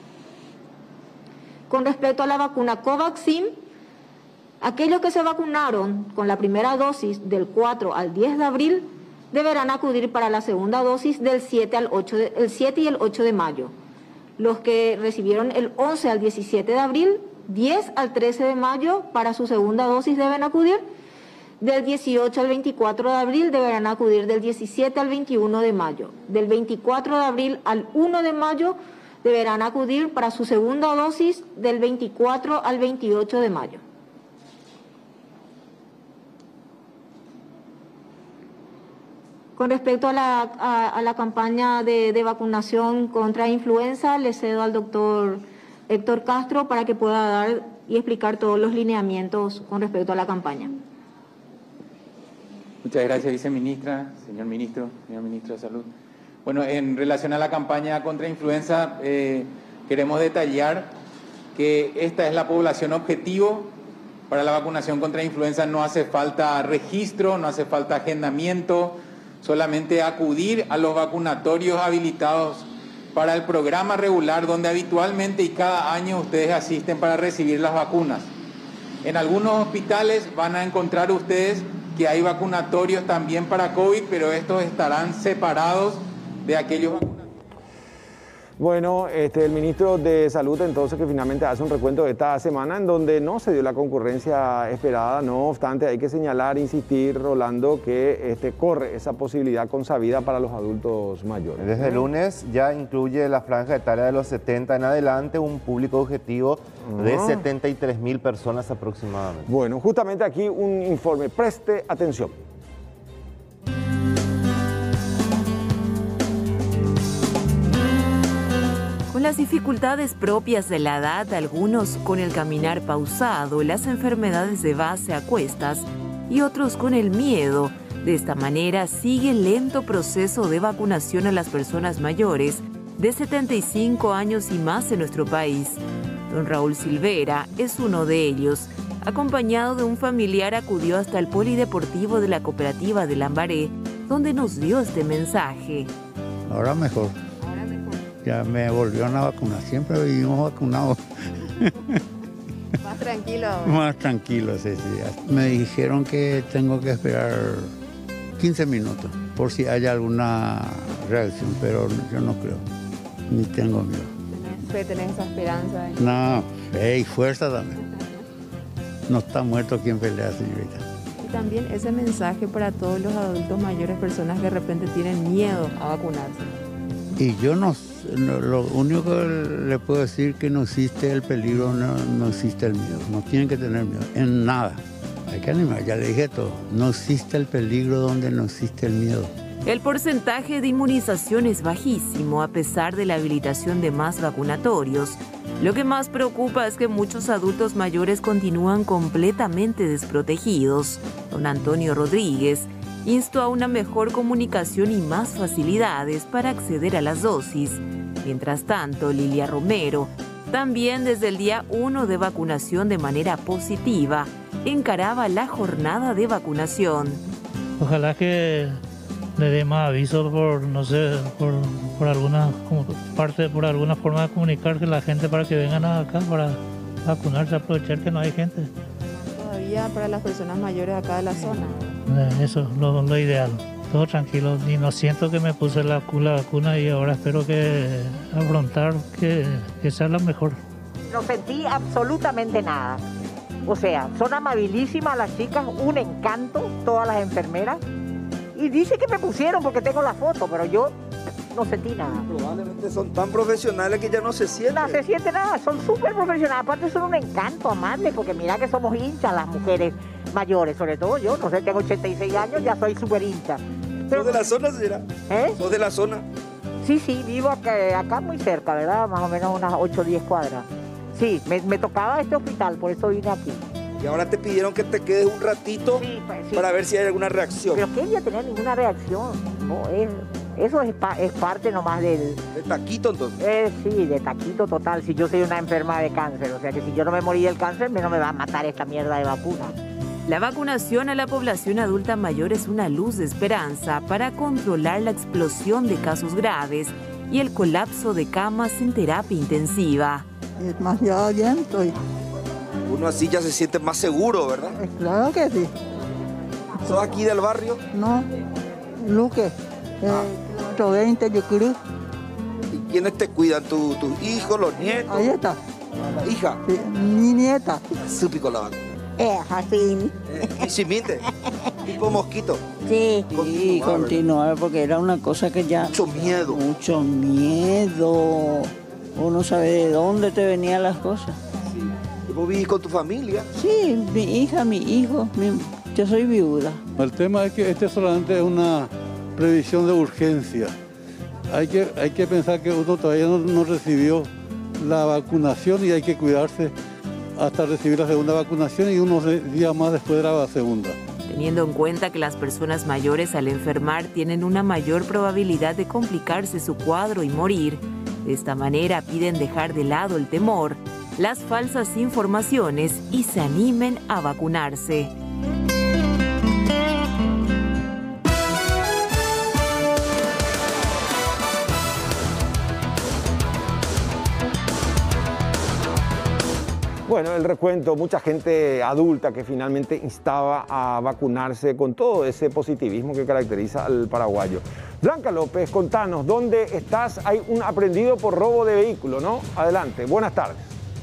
Speaker 20: Con respecto a la vacuna Covaxin, aquellos que se vacunaron con la primera dosis del cuatro al diez de abril deberán acudir para la segunda dosis del siete al ocho de, el siete y el ocho de mayo. Los que recibieron el once al diecisiete de abril, diez al trece de mayo para su segunda dosis deben acudir. Del dieciocho al veinticuatro de abril deberán acudir del diecisiete al veintiuno de mayo. Del veinticuatro de abril al uno de mayo deberán acudir para su segunda dosis del veinticuatro al veintiocho de mayo. Con respecto a la, a, a la campaña de, de vacunación contra influenza, le cedo al doctor Héctor Castro para que pueda dar y explicar todos los lineamientos con respecto a la campaña.
Speaker 6: Muchas gracias, viceministra, señor ministro, señor ministro de Salud. Bueno, en relación a la campaña contra influenza, eh, queremos detallar que esta es la población objetivo. Para la vacunación contra influenza no hace falta registro, no hace falta agendamiento, solamente acudir a los vacunatorios habilitados para el programa regular donde habitualmente y cada año ustedes asisten para recibir las vacunas. En algunos hospitales van a encontrar ustedes que hay vacunatorios también para COVID, pero estos estarán separados de aquellos vacunatorios.
Speaker 2: Bueno, este, el ministro de Salud entonces que finalmente hace un recuento de esta semana en donde no se dio la concurrencia esperada, no obstante hay que señalar, insistir, Rolando, que este, corre esa posibilidad consabida para los adultos mayores.
Speaker 1: Desde el lunes ya incluye la franja etaria de los setenta en adelante, un público objetivo de
Speaker 2: Ah.
Speaker 1: setenta y tres mil personas aproximadamente.
Speaker 2: Bueno, justamente aquí un informe, preste atención.
Speaker 18: Con las dificultades propias de la edad, algunos con el caminar pausado, las enfermedades de base a cuestas y otros con el miedo. De esta manera sigue el lento proceso de vacunación a las personas mayores de setenta y cinco años y más en nuestro país. Don Raúl Silvera es uno de ellos. Acompañado de un familiar acudió hasta el polideportivo de la cooperativa de Lambaré, donde nos dio este mensaje.
Speaker 21: Ahora mejor. Ya me volvieron a vacunar, siempre vivimos vacunados.
Speaker 14: Más tranquilo.
Speaker 21: Más tranquilo, sí, sí. Me dijeron que tengo que esperar quince minutos por si hay alguna reacción, pero yo no creo, ni tengo miedo.
Speaker 14: ¿Tenés, tenés esa esperanza? ¿eh?
Speaker 21: No, fe y fuerza también. No está muerto quien pelea, señorita.
Speaker 14: Y también ese mensaje para todos los adultos mayores, personas que de repente tienen miedo a vacunarse.
Speaker 21: Y yo no, no, lo único que le puedo decir es que no existe el peligro, no, no existe el miedo. No tienen que tener miedo, en nada. Hay que animar, ya le dije todo. No existe el peligro donde no existe el miedo.
Speaker 18: El porcentaje de inmunización es bajísimo a pesar de la habilitación de más vacunatorios. Lo que más preocupa es que muchos adultos mayores continúan completamente desprotegidos. Don Antonio Rodríguez instó a una mejor comunicación y más facilidades para acceder a las dosis. Mientras tanto, Lilia Romero, también desde el día uno de vacunación de manera positiva, encaraba la jornada de vacunación.
Speaker 12: Ojalá que le dé más aviso por, no sé, por, por alguna como parte, por alguna forma de comunicar que la gente para que vengan acá para vacunarse, aprovechar que no hay gente.
Speaker 14: Todavía para las personas mayores acá de la zona.
Speaker 12: Eso es lo, lo ideal. Todo tranquilo. Y no siento que me puse la, la vacuna y ahora espero que afrontar que, que sea lo mejor.
Speaker 17: No sentí absolutamente nada. O sea, son amabilísimas las chicas, un encanto, todas las enfermeras. Y dice que me pusieron porque tengo la foto, pero yo no sentí nada.
Speaker 8: Probablemente son tan profesionales que ya no se sienten.
Speaker 17: No se siente nada, son súper profesionales. Aparte son un encanto amable, porque mira que somos hinchas las mujeres mayores, sobre todo yo, no sé, tengo ochenta y seis años, ya soy súper hincha.
Speaker 8: ¿Sos de la zona, señora?
Speaker 17: ¿Eh?
Speaker 8: ¿Sos de la zona?
Speaker 17: Sí, sí, vivo acá, acá muy cerca, ¿verdad? Más o menos unas ocho o diez cuadras. Sí, me, me tocaba este hospital, por eso vine aquí.
Speaker 8: Y ahora te pidieron que te quedes un ratito
Speaker 17: sí, pues, sí.
Speaker 8: para ver si hay alguna reacción.
Speaker 17: Pero que ella tenía ninguna reacción, no, es... Eso es, pa es parte nomás del...
Speaker 8: ¿De taquito entonces?
Speaker 17: Eh, sí, de taquito total. Si yo soy una enferma de cáncer, o sea que si yo no me morí del cáncer, menos me va a matar esta mierda de vacuna.
Speaker 18: La vacunación a la población adulta mayor es una luz de esperanza para controlar la explosión de casos graves y el colapso de camas en terapia intensiva.
Speaker 15: Es demasiado bien estoy.
Speaker 8: Uno así ya se siente más seguro, ¿verdad?
Speaker 15: Claro que sí.
Speaker 8: ¿Sos aquí del barrio?
Speaker 15: No, Luque. Eh, veinte de Cruz.
Speaker 8: ¿Y quiénes te cuidan? ¿Tu, ¿Tus hijos, los nietos?
Speaker 15: Ahí está.
Speaker 8: ¿La hija?
Speaker 15: Sí, mi nieta.
Speaker 8: Supi con la vacuna.
Speaker 15: Eh, así.
Speaker 8: Eh, ¿Y si minte? ¿Tipo mosquito?
Speaker 15: Sí.
Speaker 8: Sí,
Speaker 15: continuar porque era una cosa que ya...
Speaker 8: Mucho miedo.
Speaker 15: Mucho miedo. Uno sabe de dónde te venían las cosas.
Speaker 8: Sí. ¿Y vos vivís con tu familia?
Speaker 15: Sí, mi hija, mi hijo. Mi... Yo soy viuda.
Speaker 22: El tema es que este solamente es una previsión de urgencia. Hay que, hay que pensar que uno todavía no, no recibió la vacunación y hay que cuidarse hasta recibir la segunda vacunación y unos días más después de la segunda.
Speaker 18: Teniendo en cuenta que las personas mayores al enfermar tienen una mayor probabilidad de complicarse su cuadro y morir, de esta manera piden dejar de lado el temor, las falsas informaciones y se animen a vacunarse.
Speaker 2: Bueno, el recuento, mucha gente adulta que finalmente instaba a vacunarse con todo ese positivismo que caracteriza al paraguayo. Blanca López, contanos, ¿dónde estás? Hay un aprehendido por robo de vehículo, ¿no? Adelante, buenas tardes.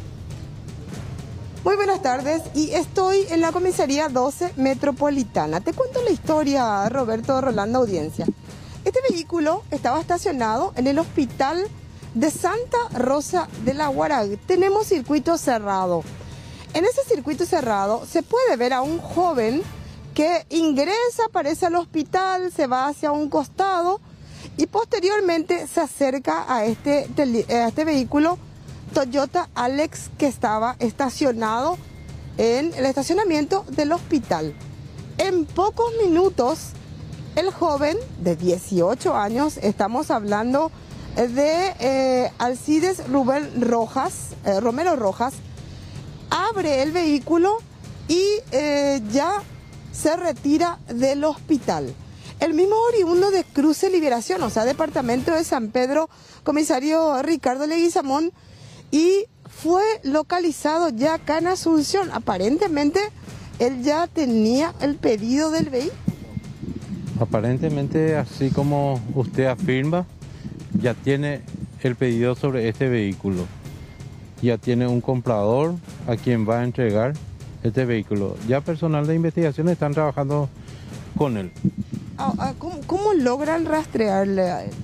Speaker 23: Muy buenas tardes y estoy en la comisaría doce Metropolitana. Te cuento la historia, Roberto Rolando Audiencia. Este vehículo estaba estacionado en el hospital de Santa Rosa de la Guarag. Tenemos circuito cerrado. En ese circuito cerrado se puede ver a un joven que ingresa, aparece al hospital, se va hacia un costado y posteriormente se acerca a este, a este vehículo Toyota Alex que estaba estacionado en el estacionamiento del hospital. En pocos minutos, el joven de dieciocho años, estamos hablando de eh, Alcides Rubén Rojas, eh, Romero Rojas, abre el vehículo y eh, ya se retira del hospital. El mismo oriundo de Cruce Liberación, o sea, departamento de San Pedro, comisario Ricardo Leguizamón, y fue localizado ya acá en Asunción. Aparentemente, él ya tenía el pedido del vehículo.
Speaker 24: Aparentemente, así como usted afirma, ya tiene el pedido sobre este vehículo. Ya tiene un comprador a quien va a entregar este vehículo. Ya personal de investigación están trabajando con él.
Speaker 23: ¿Cómo, cómo logran rastrearle a él?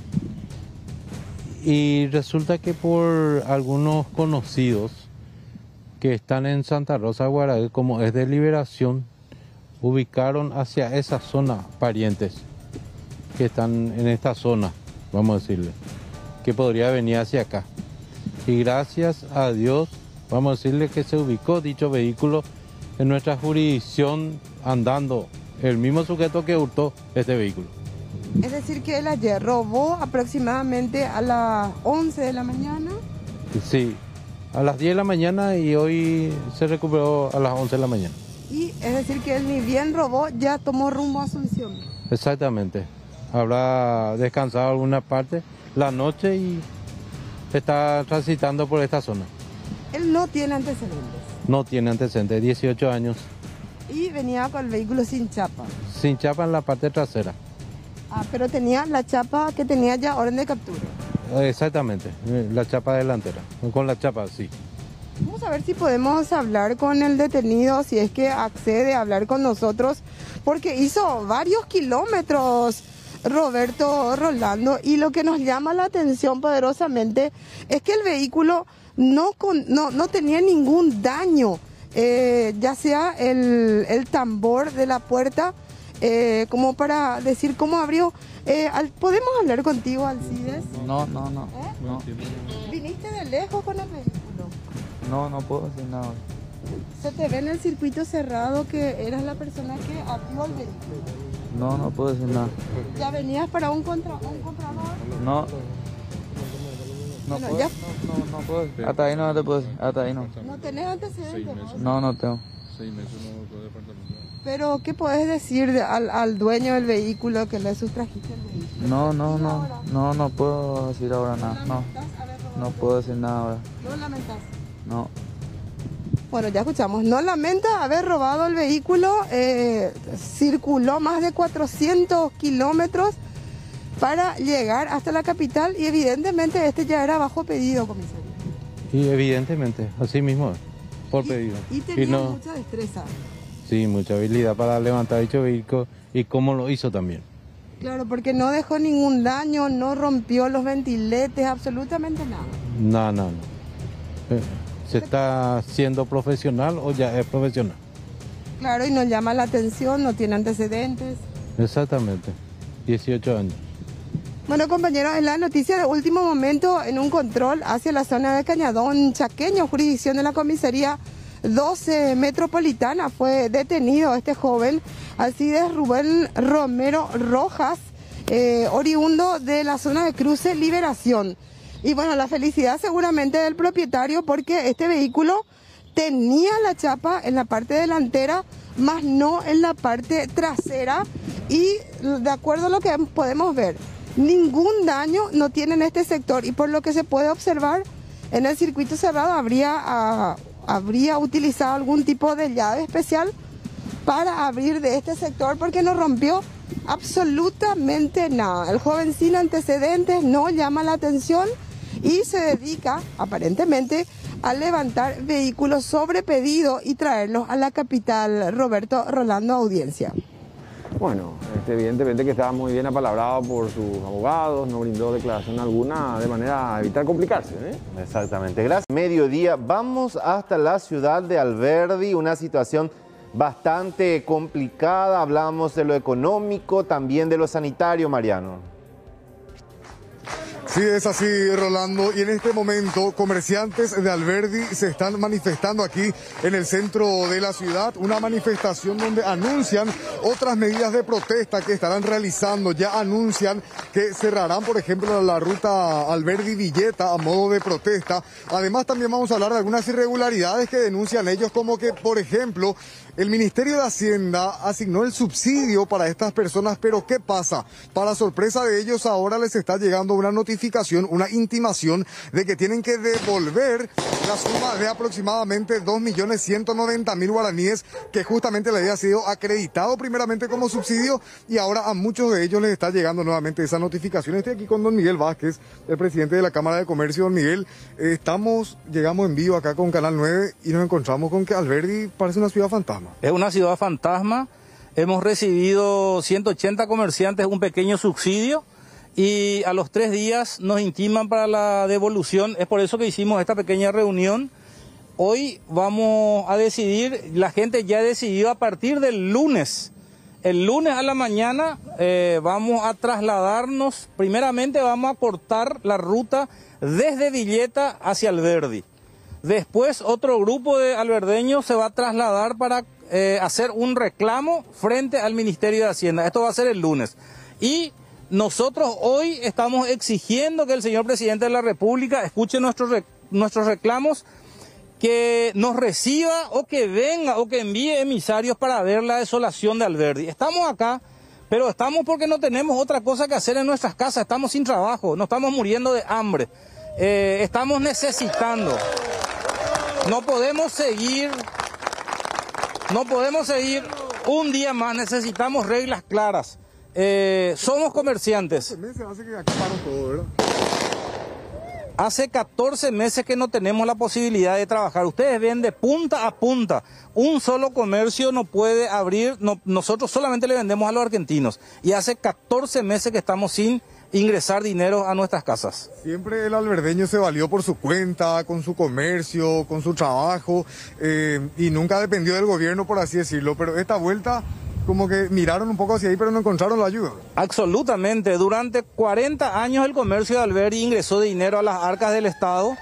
Speaker 24: Y resulta que por algunos conocidos que están en Santa Rosa Guarag, como es de Liberación, ubicaron hacia esa zona parientes que están en esta zona, vamos a decirle, que podría venir hacia acá. Y gracias a Dios, vamos a decirle que se ubicó dicho vehículo en nuestra jurisdicción andando el mismo sujeto que hurtó este vehículo.
Speaker 23: Es decir, que él ayer robó aproximadamente a las once de la mañana.
Speaker 24: Sí, a las diez de la mañana y hoy se recuperó a las once de la mañana.
Speaker 23: Y es decir, que él ni bien robó, ya tomó rumbo a Asunción.
Speaker 24: Exactamente. Habrá descansado alguna parte la noche y está transitando por esta zona.
Speaker 23: Él no tiene antecedentes.
Speaker 24: No tiene antecedentes, dieciocho años.
Speaker 23: Y venía con el vehículo sin chapa.
Speaker 24: Sin chapa en la parte trasera.
Speaker 23: Ah, pero tenía la chapa que tenía ya orden de captura.
Speaker 24: Exactamente, la chapa delantera, con la chapa, sí.
Speaker 23: Vamos a ver si podemos hablar con el detenido, si es que accede a hablar con nosotros, porque hizo varios kilómetros Roberto Rolando, y lo que nos llama la atención poderosamente es que el vehículo no, con, no, no tenía ningún daño, eh, ya sea el, el tambor de la puerta, eh, como para decir cómo abrió. Eh, al, ¿Podemos hablar contigo, Alcides?
Speaker 4: No, no, no,
Speaker 23: ¿Eh?
Speaker 4: no.
Speaker 23: ¿Viniste de lejos con el vehículo?
Speaker 4: No, no puedo decir nada.
Speaker 23: Se te ve en el circuito cerrado que eras la persona que abrió el vehículo.
Speaker 4: No, no puedo decir nada.
Speaker 23: ¿Ya venías para un, contra, un comprador?
Speaker 4: No. No,
Speaker 23: Bueno,
Speaker 4: puedo,
Speaker 23: ya-
Speaker 4: no, no, no puedo decir. Hasta ahí no te puedo decir. Hasta ahí no.
Speaker 23: ¿No tenés antecedentes? vos?
Speaker 4: No, no tengo.
Speaker 5: Seis meses no puedo departamento.
Speaker 23: Pero, ¿qué podés decir de- al, al dueño del vehículo que le sustrajiste el vehículo?
Speaker 4: No, no, no. No, no puedo decir ahora nada. No. No puedo decir nada ahora.
Speaker 23: ¿No lamentás?
Speaker 4: No.
Speaker 23: Bueno, ya escuchamos. No lamenta haber robado el vehículo. eh, circuló más de cuatrocientos kilómetros para llegar hasta la capital y evidentemente este ya era bajo pedido, comisario.
Speaker 24: Y evidentemente, así mismo, por pedido.
Speaker 23: Y tenía
Speaker 24: no,
Speaker 23: mucha destreza.
Speaker 24: sí, mucha habilidad para levantar dicho vehículo y cómo lo hizo también.
Speaker 23: Claro, porque no dejó ningún daño, no rompió los ventiletes, absolutamente nada.
Speaker 24: No, no, no. Eh, ¿Se está siendo profesional o ya es profesional?
Speaker 23: Claro, y nos llama la atención, no tiene antecedentes.
Speaker 24: Exactamente, dieciocho años.
Speaker 23: Bueno, compañeros, en la noticia de último momento, en un control hacia la zona de Cañadón Chaqueño, jurisdicción de la comisaría doce Metropolitana, fue detenido este joven, Alcides Rubén Romero Rojas, eh, oriundo de la zona de Cruce Liberación. Y bueno, la felicidad seguramente del propietario, porque este vehículo tenía la chapa en la parte delantera, más no en la parte trasera, y de acuerdo a lo que podemos ver, ningún daño no tiene en este sector, y por lo que se puede observar en el circuito cerrado habría, ah, habría utilizado algún tipo de llave especial para abrir de este sector, porque no rompió absolutamente nada. El joven sin antecedentes no llama la atención y se dedica aparentemente a levantar vehículos sobre pedido y traerlos a la capital. Roberto Rolando, audiencia.
Speaker 2: Bueno, este, evidentemente que estaba muy bien apalabrado por sus abogados, no brindó declaración alguna de manera a evitar complicarse, ¿eh?
Speaker 1: Exactamente, gracias. Mediodía, vamos hasta la ciudad de Alberdi, una situación bastante complicada, hablamos de lo económico, también de lo sanitario, Mariano.
Speaker 11: Sí, es así, Rolando, y en este momento comerciantes de Alberdi se están manifestando aquí en el centro de la ciudad, una manifestación donde anuncian otras medidas de protesta que estarán realizando. Ya anuncian que cerrarán, por ejemplo, la ruta Alberdi-Villeta a modo de protesta. Además, también vamos a hablar de algunas irregularidades que denuncian ellos, como que, por ejemplo, el Ministerio de Hacienda asignó el subsidio para estas personas, pero ¿qué pasa? Para sorpresa de ellos, ahora les está llegando una notificación, una intimación de que tienen que devolver la suma de aproximadamente dos millones ciento noventa mil guaraníes, que justamente le había sido acreditado primeramente como subsidio, y ahora a muchos de ellos les está llegando nuevamente esa notificación. Estoy aquí con don Miguel Vázquez, el presidente de la Cámara de Comercio. Don Miguel, eh, estamos, llegamos en vivo acá con Canal nueve y nos encontramos con que Alberdi parece una ciudad fantasma.
Speaker 16: Es una ciudad fantasma. Hemos recibido ciento ochenta comerciantes un pequeño subsidio y a los tres días nos intiman para la devolución. Es por eso que hicimos esta pequeña reunión. Hoy vamos a decidir, la gente ya decidió a partir del lunes. El lunes a la mañana eh, vamos a trasladarnos, primeramente vamos a cortar la ruta desde Villeta hacia Alberdi. Después otro grupo de alberdeños se va a trasladar para eh, hacer un reclamo frente al Ministerio de Hacienda. Esto va a ser el lunes. Y nosotros hoy estamos exigiendo que el señor presidente de la República escuche nuestros, rec nuestros reclamos, que nos reciba o que venga o que envíe emisarios para ver la desolación de Alberdi. Estamos acá, pero estamos porque no tenemos otra cosa que hacer en nuestras casas. Estamos sin trabajo, nos estamos muriendo de hambre. Eh, estamos necesitando. No podemos seguir, no podemos seguir un día más, necesitamos reglas claras. Eh, somos comerciantes. Hace catorce meses que no tenemos la posibilidad de trabajar. Ustedes ven de punta a punta. Un solo comercio no puede abrir. No, nosotros solamente le vendemos a los argentinos. Y hace catorce meses que estamos sin ingresar dinero a nuestras casas.
Speaker 11: Siempre el alberdeño se valió por su cuenta, con su comercio, con su trabajo, eh, y nunca dependió del gobierno, por así decirlo. Pero esta vuelta, como que miraron un poco hacia ahí, pero no encontraron la ayuda.
Speaker 16: Absolutamente. Durante cuarenta años el comercio de Alberdi ingresó dinero a las arcas del Estado.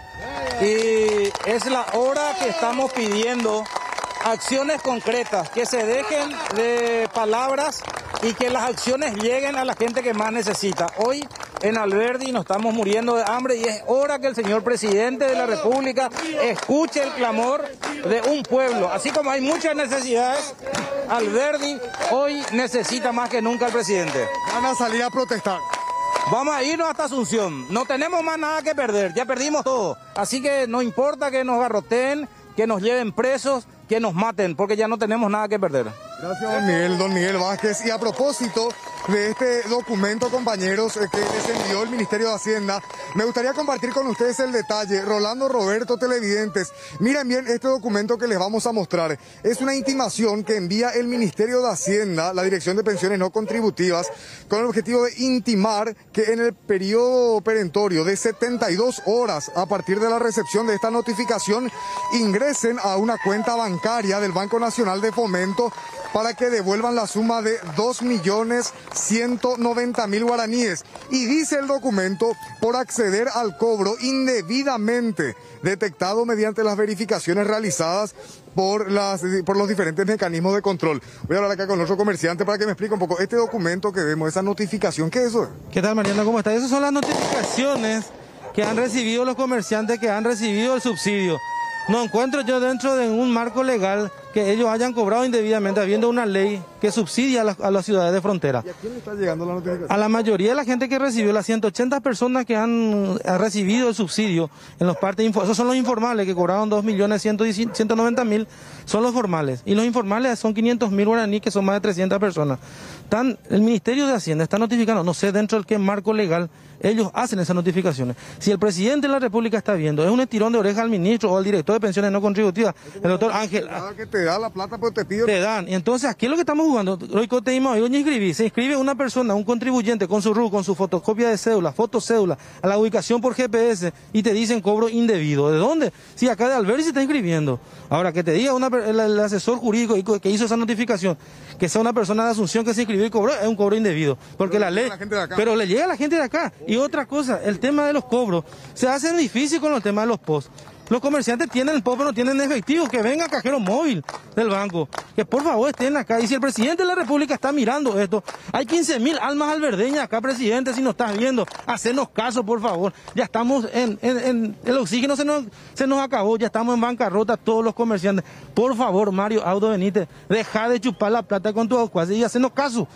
Speaker 16: Y es la hora que estamos pidiendo acciones concretas, que se dejen de palabras y que las acciones lleguen a la gente que más necesita. Hoy en Alberdi nos estamos muriendo de hambre y es hora que el señor presidente de la República escuche el clamor de un pueblo. Así como hay muchas necesidades, Alberdi hoy necesita más que nunca al presidente.
Speaker 11: Van a salir a protestar.
Speaker 16: Vamos a irnos hasta Asunción. No tenemos más nada que perder, ya perdimos todo. Así que no importa que nos garroteen, que nos lleven presos, que nos maten, porque ya no tenemos nada que perder.
Speaker 11: Gracias, don Miguel, don Miguel Vázquez. Y a propósito de este documento, compañeros, eh, que les envió el Ministerio de Hacienda, me gustaría compartir con ustedes el detalle. Rolando, Roberto, televidentes, miren bien este documento que les vamos a mostrar. Es una intimación que envía el Ministerio de Hacienda, la Dirección de Pensiones No Contributivas, con el objetivo de intimar que en el periodo perentorio de setenta y dos horas a partir de la recepción de esta notificación ingresen a una cuenta bancaria del Banco Nacional de Fomento para que devuelvan la suma de dos millones ciento noventa mil guaraníes. Y dice el documento, por acceder al cobro indebidamente detectado mediante las verificaciones realizadas por, las, por los diferentes mecanismos de control. Voy a hablar acá con otro comerciante para que me explique un poco este documento que vemos, esa notificación, ¿qué es eso?
Speaker 7: ¿Qué tal, Mariana? ¿Cómo está? Esas son las notificaciones que han recibido los comerciantes que han recibido el subsidio. No encuentro yo dentro de un marco legal que ellos hayan cobrado indebidamente, habiendo una ley que subsidia a, la, a las ciudades de frontera.
Speaker 11: ¿Y a quién le está llegando la notificación?
Speaker 7: A la mayoría de la gente que recibió, las ciento ochenta personas que han, han recibido el subsidio en los partes, esos son los informales que cobraron dos millones ciento noventa mil, son los formales. Y los informales son quinientos mil guaraníes, que son más de trescientas personas. Están, el Ministerio de Hacienda está notificando, no sé dentro del qué marco legal ellos hacen esas notificaciones. Si el presidente de la República está viendo, es un estirón de oreja al ministro o al director de pensiones no contributivas, el doctor Ángel.
Speaker 11: Que te da la plata, pues te pide.
Speaker 7: Te dan. Y entonces aquí es lo que estamos jugando. Hoy coteímos, hoy inscribí. Se inscribe una persona, un contribuyente con su R U, con su fotocopia de cédula, fotocédula, a la ubicación por G P S y te dicen cobro indebido. ¿De dónde? Si acá de Alberdi se está inscribiendo. Ahora, que te diga una, el, el asesor jurídico que hizo esa notificación, que sea una persona de Asunción que se inscribió y cobró, es un cobro indebido. Porque la ley. Pero le llega a la gente de acá. Y otra cosa, el tema de los cobros se hace difícil con el tema de los P O S. Los comerciantes tienen el P O S, pero no tienen efectivo. Que venga cajero móvil del banco. Que por favor estén acá. Y si el presidente de la República está mirando esto, hay quince mil almas alberdeñas acá, presidente, si nos estás viendo. Hacenos caso, por favor. Ya estamos en, en, en el oxígeno se nos, se nos acabó. Ya estamos en bancarrota todos los comerciantes. Por favor, Mario Audo Benítez, deja de chupar la plata con tu aguacuaces y hacenos caso.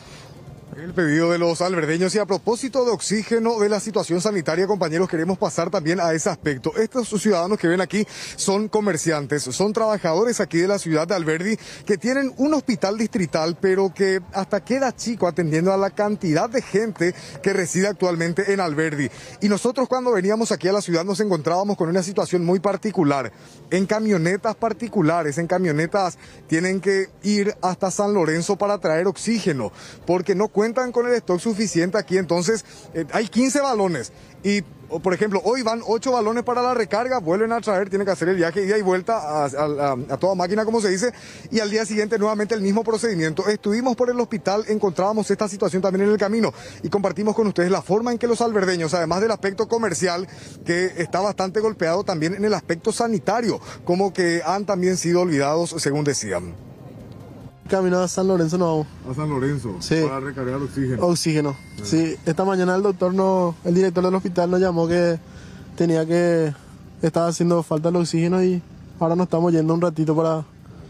Speaker 11: El pedido de los alberdeños. Y a propósito de oxígeno, de la situación sanitaria, compañeros, queremos pasar también a ese aspecto. Estos ciudadanos que ven aquí son comerciantes, son trabajadores aquí de la ciudad de Alberdi, que tienen un hospital distrital, pero que hasta queda chico atendiendo a la cantidad de gente que reside actualmente en Alberdi. Y nosotros, cuando veníamos aquí a la ciudad, nos encontrábamos con una situación muy particular. En camionetas particulares, en camionetas, tienen que ir hasta San Lorenzo para traer oxígeno, porque no cuentan con el stock suficiente aquí. Entonces eh, hay quince balones y, por ejemplo, hoy van ocho balones para la recarga, vuelven a traer, tienen que hacer el viaje ida y vuelta a, a, a, a toda máquina, como se dice, y al día siguiente nuevamente el mismo procedimiento. Estuvimos por el hospital, encontrábamos esta situación también en el camino y compartimos con ustedes la forma en que los alberdeños, además del aspecto comercial, que está bastante golpeado, también en el aspecto sanitario, como que han también sido olvidados, según decían.
Speaker 10: Camino a San Lorenzo no vamos.
Speaker 11: ¿A San Lorenzo?
Speaker 10: Sí.
Speaker 11: Para recargar oxígeno.
Speaker 10: Oxígeno, sí. sí. Esta mañana el doctor, no, el director del hospital nos llamó que tenía que, estaba haciendo falta el oxígeno y ahora nos estamos yendo un ratito para...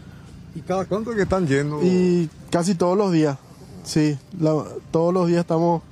Speaker 11: ¿Y cada cuánto que están yendo?
Speaker 10: Y casi todos los días, sí. La, todos los días estamos,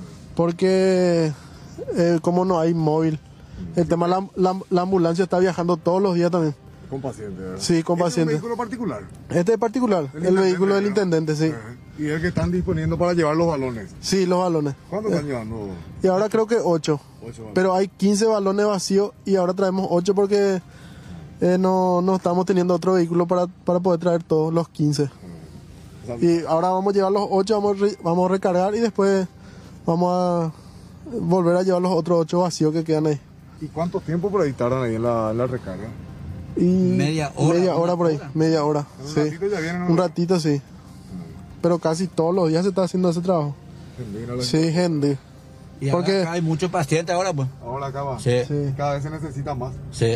Speaker 10: porque eh, como no hay móvil, el tema, la, la, la ambulancia está viajando todos los días también.
Speaker 11: Con pacientes, ¿verdad?
Speaker 10: Sí, con pacientes.
Speaker 11: ¿Es un vehículo particular?
Speaker 10: Este es particular, el, el vehículo del intendente, sí. Uh-huh.
Speaker 11: ¿Y es que están disponiendo para llevar los balones?
Speaker 10: Sí, los balones.
Speaker 11: ¿Cuántos
Speaker 10: Eh,
Speaker 11: están llevando?
Speaker 10: Y ahora creo que ocho. Pero hay quince balones vacíos y ahora traemos ocho porque eh, no, no estamos teniendo otro vehículo para, para poder traer todos los quince. Y ahora vamos a llevar los ocho, vamos, re, vamos a recargar y después vamos a volver a llevar los otros ocho vacíos que quedan ahí.
Speaker 11: ¿Y cuánto tiempo por ahí tardan ahí en la, en la recarga?
Speaker 10: Y
Speaker 11: Media hora,
Speaker 10: Media hora por ahí,
Speaker 11: hora.
Speaker 10: media hora.
Speaker 11: ¿Un
Speaker 10: Sí.
Speaker 11: ratito ya vienen, no?
Speaker 10: Un ratito, sí. Pero casi todos los días se está haciendo ese trabajo. Sí, gente.
Speaker 3: Y ahora
Speaker 10: Porque
Speaker 3: acá hay muchos pacientes ahora, pues.
Speaker 11: Ahora acá va.
Speaker 3: Sí.
Speaker 11: Cada vez se necesita más.
Speaker 3: Sí.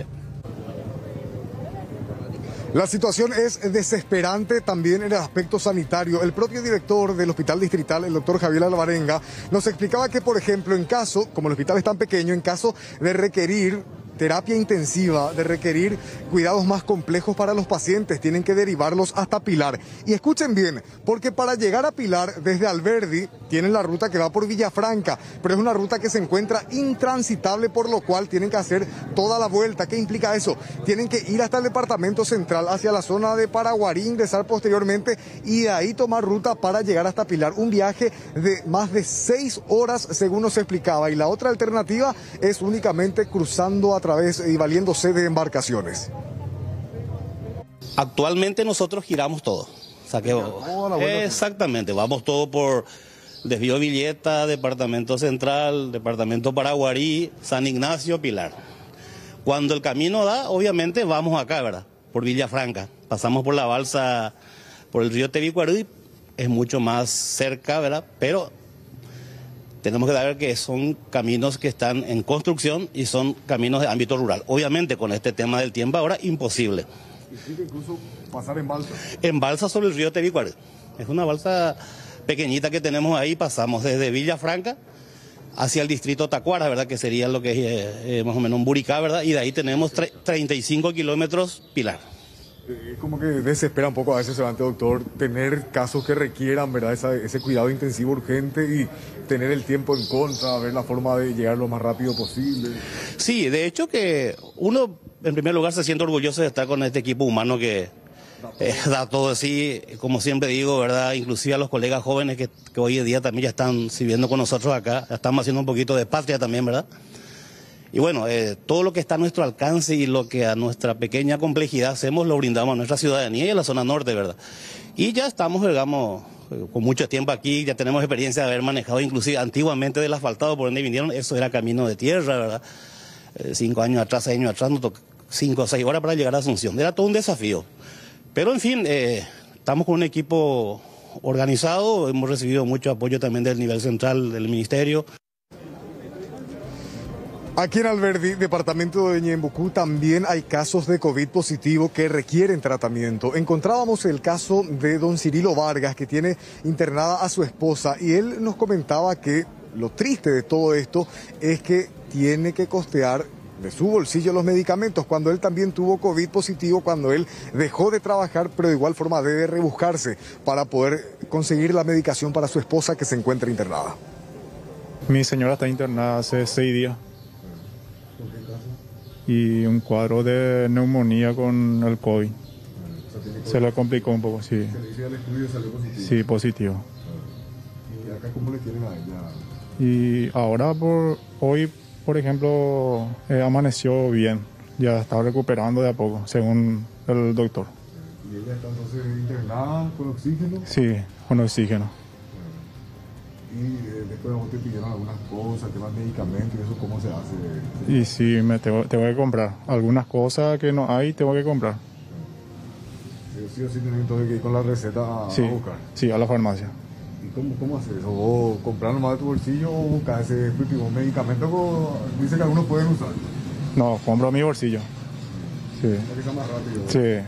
Speaker 11: La situación es desesperante también en el aspecto sanitario. El propio director del Hospital Distrital, el doctor Javier Alvarenga, nos explicaba que, por ejemplo, en caso, como el hospital es tan pequeño, en caso de requerir terapia intensiva, de requerir cuidados más complejos para los pacientes, tienen que derivarlos hasta Pilar. Y escuchen bien, porque para llegar a Pilar desde Alberdi tienen la ruta que va por Villafranca, pero es una ruta que se encuentra intransitable, por lo cual tienen que hacer toda la vuelta. ¿Qué implica eso? Tienen que ir hasta el departamento central, hacia la zona de Paraguarí, ingresar posteriormente y de ahí tomar ruta para llegar hasta Pilar. Un viaje de más de seis horas, según nos explicaba. Y la otra alternativa es únicamente cruzando a través y valiéndose de embarcaciones.
Speaker 9: Actualmente nosotros giramos todo. Saqueo. Exactamente, vamos todo por Desvío Villeta, Departamento Central, Departamento Paraguarí, San Ignacio, Pilar. Cuando el camino da, obviamente vamos acá, ¿verdad? Por Villafranca. Pasamos por la balsa, por el río Tebicuarí, es mucho más cerca, ¿verdad? Pero tenemos que saber que son caminos que están en construcción y son caminos de ámbito rural. Obviamente con este tema del tiempo ahora imposible.
Speaker 11: Y incluso pasar en balsa.
Speaker 9: En balsa sobre el río Tebicuarí. Es una balsa pequeñita que tenemos ahí, pasamos desde Villafranca hacia el distrito Tacuara, ¿verdad? Que sería lo que es eh, eh, más o menos un Buricá, ¿verdad? Y de ahí tenemos treinta y cinco kilómetros Pilar.
Speaker 11: Es como que desespera un poco a veces, Sebante, doctor, tener casos que requieran, ¿verdad? Esa, ese cuidado intensivo urgente y tener el tiempo en contra, ver la forma de llegar lo más rápido posible.
Speaker 9: Sí, de hecho que uno, en primer lugar, se siente orgulloso de estar con este equipo humano que eh, da todo así, como siempre digo, ¿verdad? Inclusive a los colegas jóvenes que, que hoy en día también ya están sirviendo con nosotros acá, ya estamos haciendo un poquito de patria también, ¿verdad? Y bueno, eh, todo lo que está a nuestro alcance y lo que a nuestra pequeña complejidad hacemos lo brindamos a nuestra ciudadanía y a la zona norte, ¿verdad? Y ya estamos, digamos, con mucho tiempo aquí, ya tenemos experiencia de haber manejado inclusive antiguamente del asfaltado por donde vinieron, eso era camino de tierra, ¿verdad? Eh, cinco años atrás, seis años atrás, nos tocó cinco o seis horas para llegar a Asunción, era todo un desafío. Pero en fin, eh, estamos con un equipo organizado, hemos recibido mucho apoyo también del nivel central del ministerio.
Speaker 11: Aquí en Alberdi, departamento de Ñembucú, también hay casos de COVID positivo que requieren tratamiento. Encontrábamos el caso de don Cirilo Vargas, que tiene internada a su esposa, y él nos comentaba que lo triste de todo esto es que tiene que costear de su bolsillo los medicamentos, cuando él también tuvo COVID positivo, cuando él dejó de trabajar, pero de igual forma debe rebuscarse para poder conseguir la medicación para su esposa que se encuentra internada.
Speaker 13: Mi señora está internada hace seis días. Y un cuadro de neumonía con el COVID. Se le complicó un poco, sí. Sí, positivo.
Speaker 11: ¿Y acá cómo le tienen a ella?
Speaker 13: Y ahora, por hoy, por ejemplo, eh, amaneció bien. Ya está recuperando de a poco, según el doctor.
Speaker 11: ¿Y ella está entonces internada con oxígeno?
Speaker 13: Sí, con oxígeno.
Speaker 11: Y eh, después vos te pidieron algunas cosas, temas medicamentos y eso, ¿cómo se hace?
Speaker 13: Y sí, me tengo, tengo que comprar. Algunas cosas que no hay, tengo que comprar.
Speaker 11: Sí, sí o sí tenés entonces que ir con la receta a,
Speaker 13: sí,
Speaker 11: a buscar.
Speaker 13: Sí, a la farmacia.
Speaker 11: ¿Y cómo, cómo haces eso? ¿Vos comprar nomás de tu bolsillo o buscar ese último medicamento que dice que algunos pueden usar?
Speaker 13: No, compro mi bolsillo. Sí.
Speaker 11: Para que sea más rápido.
Speaker 13: Sí.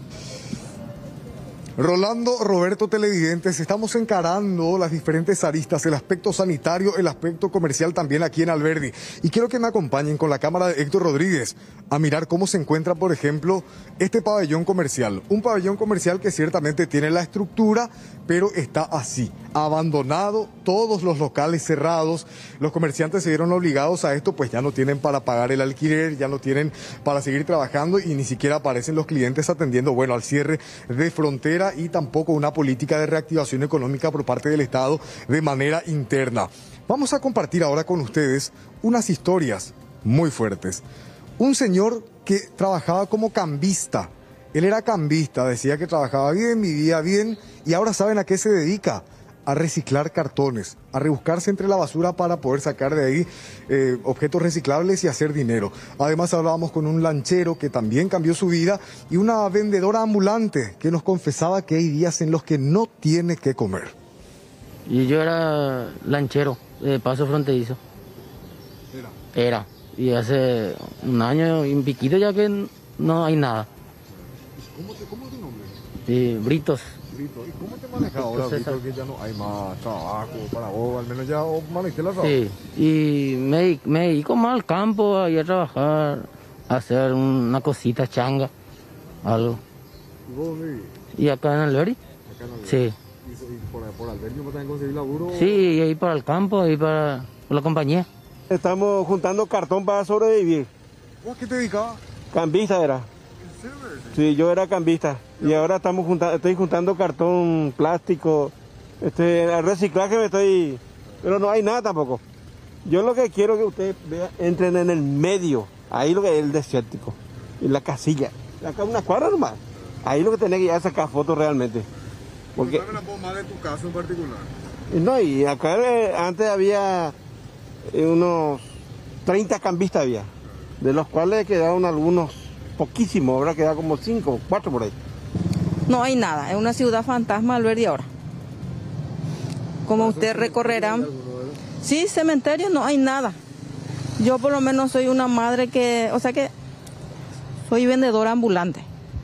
Speaker 11: Rolando, Roberto, televidentes, estamos encarando las diferentes aristas, el aspecto sanitario, el aspecto comercial también aquí en Alberdi. Y quiero que me acompañen con la cámara de Héctor Rodríguez a mirar cómo se encuentra, por ejemplo, este pabellón comercial. Un pabellón comercial que ciertamente tiene la estructura, pero está así. abandonado, todos los locales cerrados. Los comerciantes se vieron obligados a esto, pues ya no tienen para pagar el alquiler, ya no tienen para seguir trabajando y ni siquiera aparecen los clientes atendiendo, bueno, al cierre de frontera y tampoco una política de reactivación económica por parte del Estado de manera interna. Vamos a compartir ahora con ustedes unas historias muy fuertes. Un señor que trabajaba como cambista. Él era cambista, decía que trabajaba bien, vivía bien y ahora ¿saben a qué se dedica? A reciclar cartones, a rebuscarse entre la basura para poder sacar de ahí eh, objetos reciclables y hacer dinero. Además hablábamos con un lanchero que también cambió su vida y una vendedora ambulante que nos confesaba que hay días en los que no tiene que comer.
Speaker 6: Y yo era lanchero de paso fronterizo. Era. Era. Y hace un año y un piquito ya que no hay nada.
Speaker 11: ¿Cómo, te, cómo es tu nombre?
Speaker 6: Sí, Britos.
Speaker 11: Brito. ¿Y cómo te manejas ahora, Brito, que ya no hay más trabajo para vos? Al menos ya manejaste la trabajo.
Speaker 6: Sí, y me, me dedico más al campo, a ir a trabajar, a hacer una cosita changa, algo.
Speaker 11: ¿Y vos dónde vivís?
Speaker 6: ¿Y acá en Alberdi?
Speaker 11: Acá en Alberdi.
Speaker 6: Sí.
Speaker 11: ¿Y, y por, por Alberdi vos también conseguís laburo?
Speaker 6: Sí, y ahí para el campo, ahí para, para la compañía.
Speaker 19: Estamos juntando cartón para sobrevivir.
Speaker 11: ¿Vos a qué te dedicabas?
Speaker 19: Cambista era. Sí, yo era cambista y ahora estamos juntando, estoy juntando cartón, plástico, este, al reciclaje me estoy, pero no hay nada tampoco. Yo lo que quiero que ustedes vean, entren en el medio, ahí lo que es el desértico, en la casilla, acá una cuadra nomás, ahí lo que tenés que ir a sacar fotos realmente. Porque
Speaker 11: más de tu caso en particular.
Speaker 19: No, y acá eh, antes había eh, unos treinta cambistas había, de los cuales quedaron algunos poquísimo, ahora queda como cinco, cuatro por ahí.
Speaker 20: No hay nada, es una ciudad fantasma Alberdi ahora. Como usted recorrerá. Sí, cementerio no hay nada. Yo por lo menos soy una madre que, o sea que soy vendedora ambulante.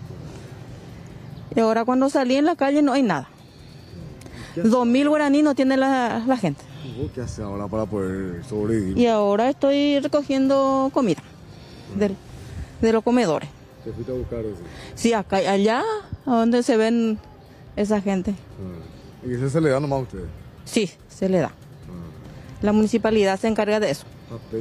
Speaker 20: Y ahora cuando salí en la calle no hay nada. Dos mil guaraní no tiene la, la gente.
Speaker 11: ¿Vos qué haces ahora para poder sobrevivir?
Speaker 20: Y ahora estoy recogiendo comida del de los comedores.
Speaker 11: ¿Te fuiste a buscar eso?
Speaker 20: Sí, acá, allá, a donde se ven esa gente.
Speaker 11: Ah. ¿Y eso se le da nomás a ustedes?
Speaker 20: Sí, se le da. Ah. La municipalidad se encarga de eso.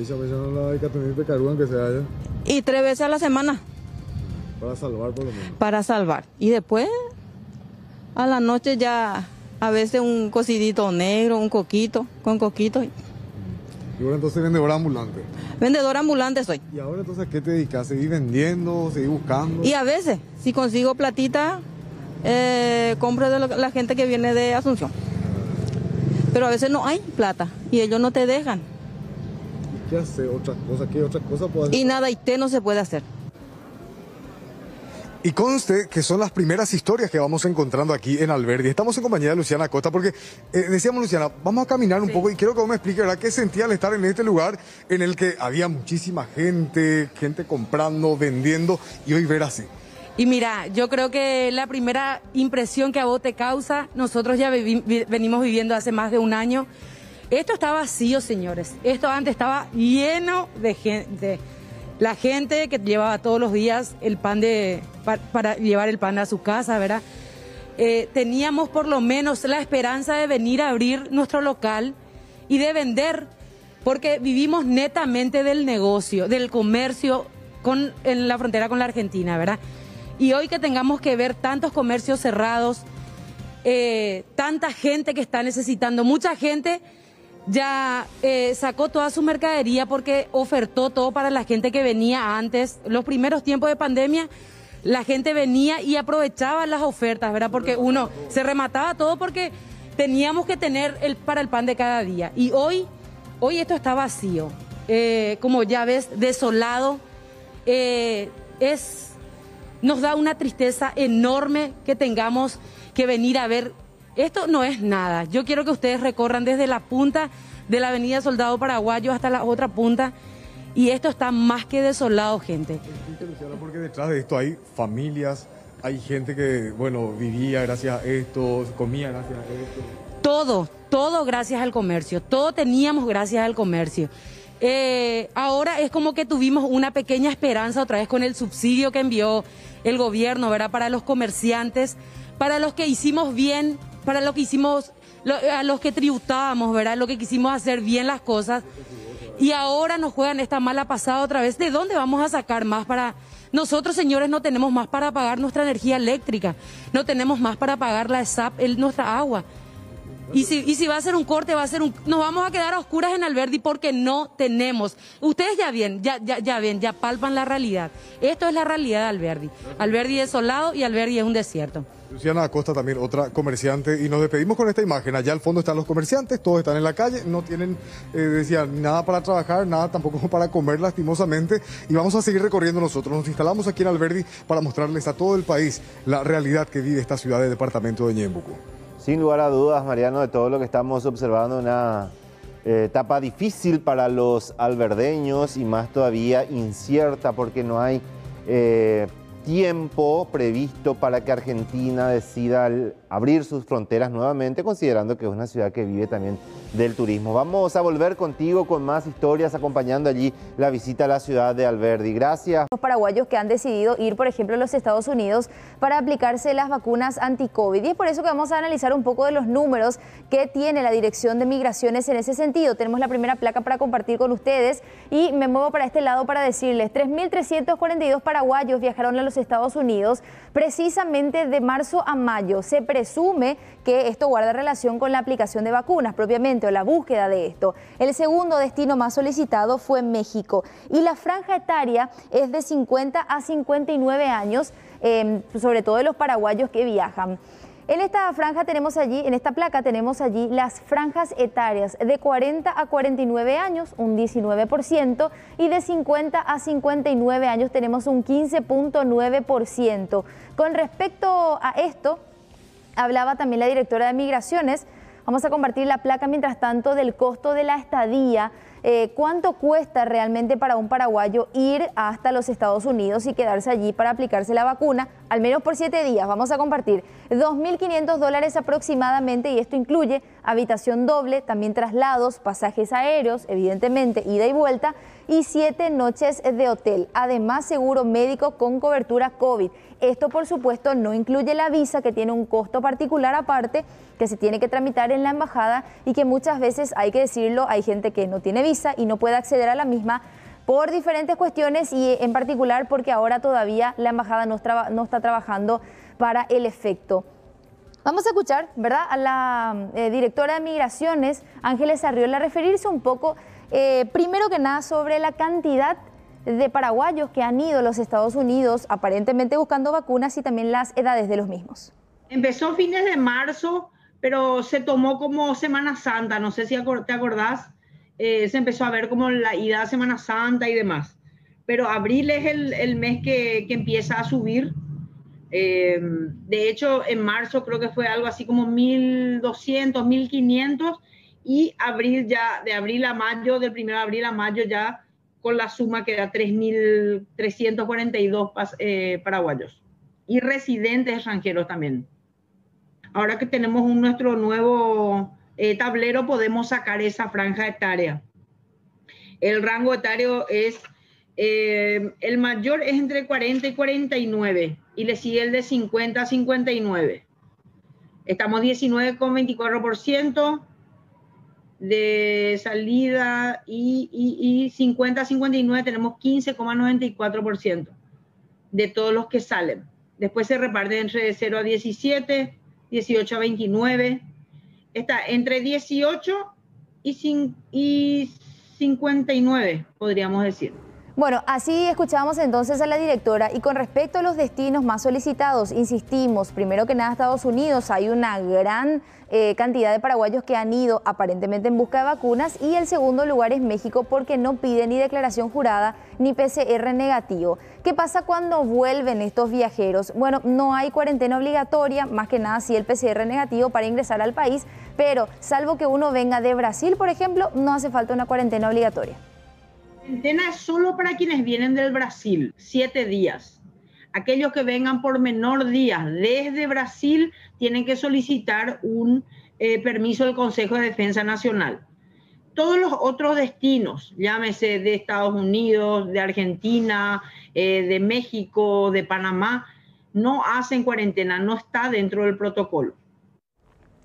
Speaker 20: Y tres veces a la semana.
Speaker 11: Para salvar por lo menos.
Speaker 20: Para salvar. Y después, a la noche ya, a veces un cocidito negro, un coquito, con coquito.
Speaker 11: Y ahora entonces vendedora ambulante.
Speaker 20: Vendedora ambulante soy.
Speaker 11: ¿Y ahora entonces a qué te dedicas? ¿Seguir vendiendo? ¿Seguir buscando?
Speaker 20: Y a veces, si consigo platita, eh, compro de lo, la gente que viene de Asunción. Pero a veces no hay plata y ellos no te dejan.
Speaker 11: ¿Y qué hace? ¿Otra cosa? ¿Qué otra cosa puede hacer?
Speaker 20: Y nada, y té no se puede hacer.
Speaker 11: Y conste que son las primeras historias que vamos encontrando aquí en Alberdi. Estamos en compañía de Luciana Costa porque eh, decíamos, Luciana, vamos a caminar un sí. poco y quiero que vos me expliques, ¿verdad?, qué sentía al estar en este lugar en el que había muchísima gente, gente comprando, vendiendo y hoy ver así.
Speaker 20: Y mira, yo creo que la primera impresión que a vos te causa, nosotros ya vivi venimos viviendo hace más de un año. Esto está vacío, señores. Esto antes estaba lleno de gente. La gente que llevaba todos los días el pan de, para, para llevar el pan a su casa, ¿verdad? Eh, teníamos por lo menos la esperanza de venir a abrir nuestro local y de vender, porque vivimos netamente del negocio, del comercio con, en la frontera con la Argentina, ¿verdad? Y hoy que tengamos que ver tantos comercios cerrados, eh, tanta gente que está necesitando, mucha gente ya eh, sacó toda su mercadería porque ofertó todo para la gente que venía antes. Los primeros tiempos de pandemia, la gente venía y aprovechaba las ofertas, ¿verdad? Porque uno se remataba todo porque teníamos que tener el, para el pan de cada día. Y hoy, hoy esto está vacío. Eh, como ya ves, desolado. Eh, es, nos da una tristeza enorme que tengamos que venir a ver. Esto no es nada. Yo quiero que ustedes recorran desde la punta de la avenida Soldado Paraguayo hasta la otra punta y esto está más que desolado, gente.
Speaker 11: Porque detrás de esto hay familias, hay gente que, bueno, vivía gracias a esto, comía gracias a esto.
Speaker 20: Todo, todo gracias al comercio, todo teníamos gracias al comercio. Eh, ahora es como que tuvimos una pequeña esperanza otra vez con el subsidio que envió el gobierno, ¿verdad? Para los comerciantes, para los que hicimos bien, para los que hicimos lo- a los que tributábamos, ¿verdad? Lo que quisimos hacer bien las cosas. Y ahora nos juegan esta mala pasada otra vez. ¿De dónde vamos a sacar más para...? Nosotros, señores, no tenemos más para pagar nuestra energía eléctrica. No tenemos más para pagar la S A P, el, nuestra agua. Y si, y si va a ser un corte, va a ser un... Nos vamos a quedar a oscuras en Alberdi porque no tenemos. Ustedes ya ven, ya, ya, ya ven, ya palpan la realidad. Esto es la realidad de Alberdi. Alberdi es desolado y Alberdi es un desierto.
Speaker 11: Luciana Acosta también, otra comerciante, y nos despedimos con esta imagen. Allá al fondo están los comerciantes, todos están en la calle, no tienen, eh, decía, nada para trabajar, nada tampoco para comer, lastimosamente, y vamos a seguir recorriendo nosotros. Nos instalamos aquí en Alberdi para mostrarles a todo el país la realidad que vive esta ciudad del departamento de Ñembucú.
Speaker 1: Sin lugar a dudas, Mariano, de todo lo que estamos observando, una eh, etapa difícil para los alberdeños y más todavía incierta porque no hay eh, tiempo previsto para que Argentina decida abrir sus fronteras nuevamente, considerando que es una ciudad que vive también del turismo. Vamos a volver contigo con más historias acompañando allí la visita a la ciudad de Alberdi. Gracias.
Speaker 12: Los paraguayos que han decidido ir, por ejemplo, a los Estados Unidos para aplicarse las vacunas anti-COVID. Y es por eso que vamos a analizar un poco de los números que tiene la Dirección de Migraciones en ese sentido. Tenemos la primera placa para compartir con ustedes y me muevo para este lado para decirles tres mil trescientos cuarenta y dos paraguayos viajaron a los Estados Unidos precisamente de marzo a mayo. Se presume que esto guarda relación con la aplicación de vacunas propiamente o la búsqueda de esto. El segundo destino más solicitado fue México y la franja etaria es de cincuenta a cincuenta y nueve años, eh, sobre todo de los paraguayos que viajan. En esta franja tenemos allí, en esta placa tenemos allí las franjas etarias de cuarenta a cuarenta y nueve años, un diecinueve por ciento, y de cincuenta a cincuenta y nueve años tenemos un quince punto nueve por ciento. Con respecto a esto, hablaba también la directora de Migraciones. Vamos a compartir la placa mientras tanto del costo de la estadía. Eh, ¿Cuánto cuesta realmente para un paraguayo ir hasta los Estados Unidos y quedarse allí para aplicarse la vacuna? Al menos por siete días. Vamos a compartir dos mil quinientos dólares aproximadamente y esto incluye habitación doble, también traslados, pasajes aéreos, evidentemente ida y vuelta y siete noches de hotel. Además, seguro médico con cobertura COVID. Esto, por supuesto, no incluye la visa, que tiene un costo particular aparte, que se tiene que tramitar en la embajada y que muchas veces, hay que decirlo, hay gente que no tiene visa y no puede acceder a la misma por diferentes cuestiones y en particular porque ahora todavía la embajada no, traba, no está trabajando para el efecto. Vamos a escuchar, ¿verdad?, a la eh, directora de Migraciones, Ángeles Arriola, referirse un poco, eh, primero que nada, sobre la cantidad de paraguayos que han ido a los Estados Unidos aparentemente buscando vacunas y también las edades de los mismos.
Speaker 14: Empezó fines de marzo, pero se tomó como Semana Santa, no sé si te acordás, eh, se empezó a ver como la ida a Semana Santa y demás. Pero abril es el, el mes que, que empieza a subir. Eh, de hecho, en marzo creo que fue algo así como mil doscientos, mil quinientos y abril ya, de abril a mayo, del primero de abril a mayo ya con la suma que da tres mil trescientos cuarenta y dos eh, paraguayos y residentes extranjeros también. Ahora que tenemos un, nuestro nuevo eh, tablero, podemos sacar esa franja etaria. El rango etario es, eh, el mayor es entre cuarenta y cuarenta y nueve y le sigue el de cincuenta a cincuenta y nueve. Estamos diecinueve coma veinticuatro por ciento de salida y, y, y cincuenta a cincuenta y nueve tenemos quince coma noventa y cuatro por ciento de todos los que salen. Después se reparte entre cero a diecisiete, dieciocho a veintinueve, está entre dieciocho y, y cincuenta y nueve, podríamos decir.
Speaker 12: Bueno, así escuchamos entonces a la directora y con respecto a los destinos más solicitados, insistimos, primero que nada Estados Unidos, hay una gran eh, cantidad de paraguayos que han ido aparentemente en busca de vacunas y el segundo lugar es México porque no pide ni declaración jurada ni P C R negativo. ¿Qué pasa cuando vuelven estos viajeros? Bueno, no hay cuarentena obligatoria, más que nada sí el P C R negativo para ingresar al país, pero salvo que uno venga de Brasil, por ejemplo, no hace falta una cuarentena obligatoria.
Speaker 14: La cuarentena es solo para quienes vienen del Brasil, siete días. Aquellos que vengan por menor días desde Brasil tienen que solicitar un eh, permiso del Consejo de Defensa Nacional. Todos los otros destinos, llámese de Estados Unidos, de Argentina, eh, de México, de Panamá, no hacen cuarentena, no está dentro del protocolo.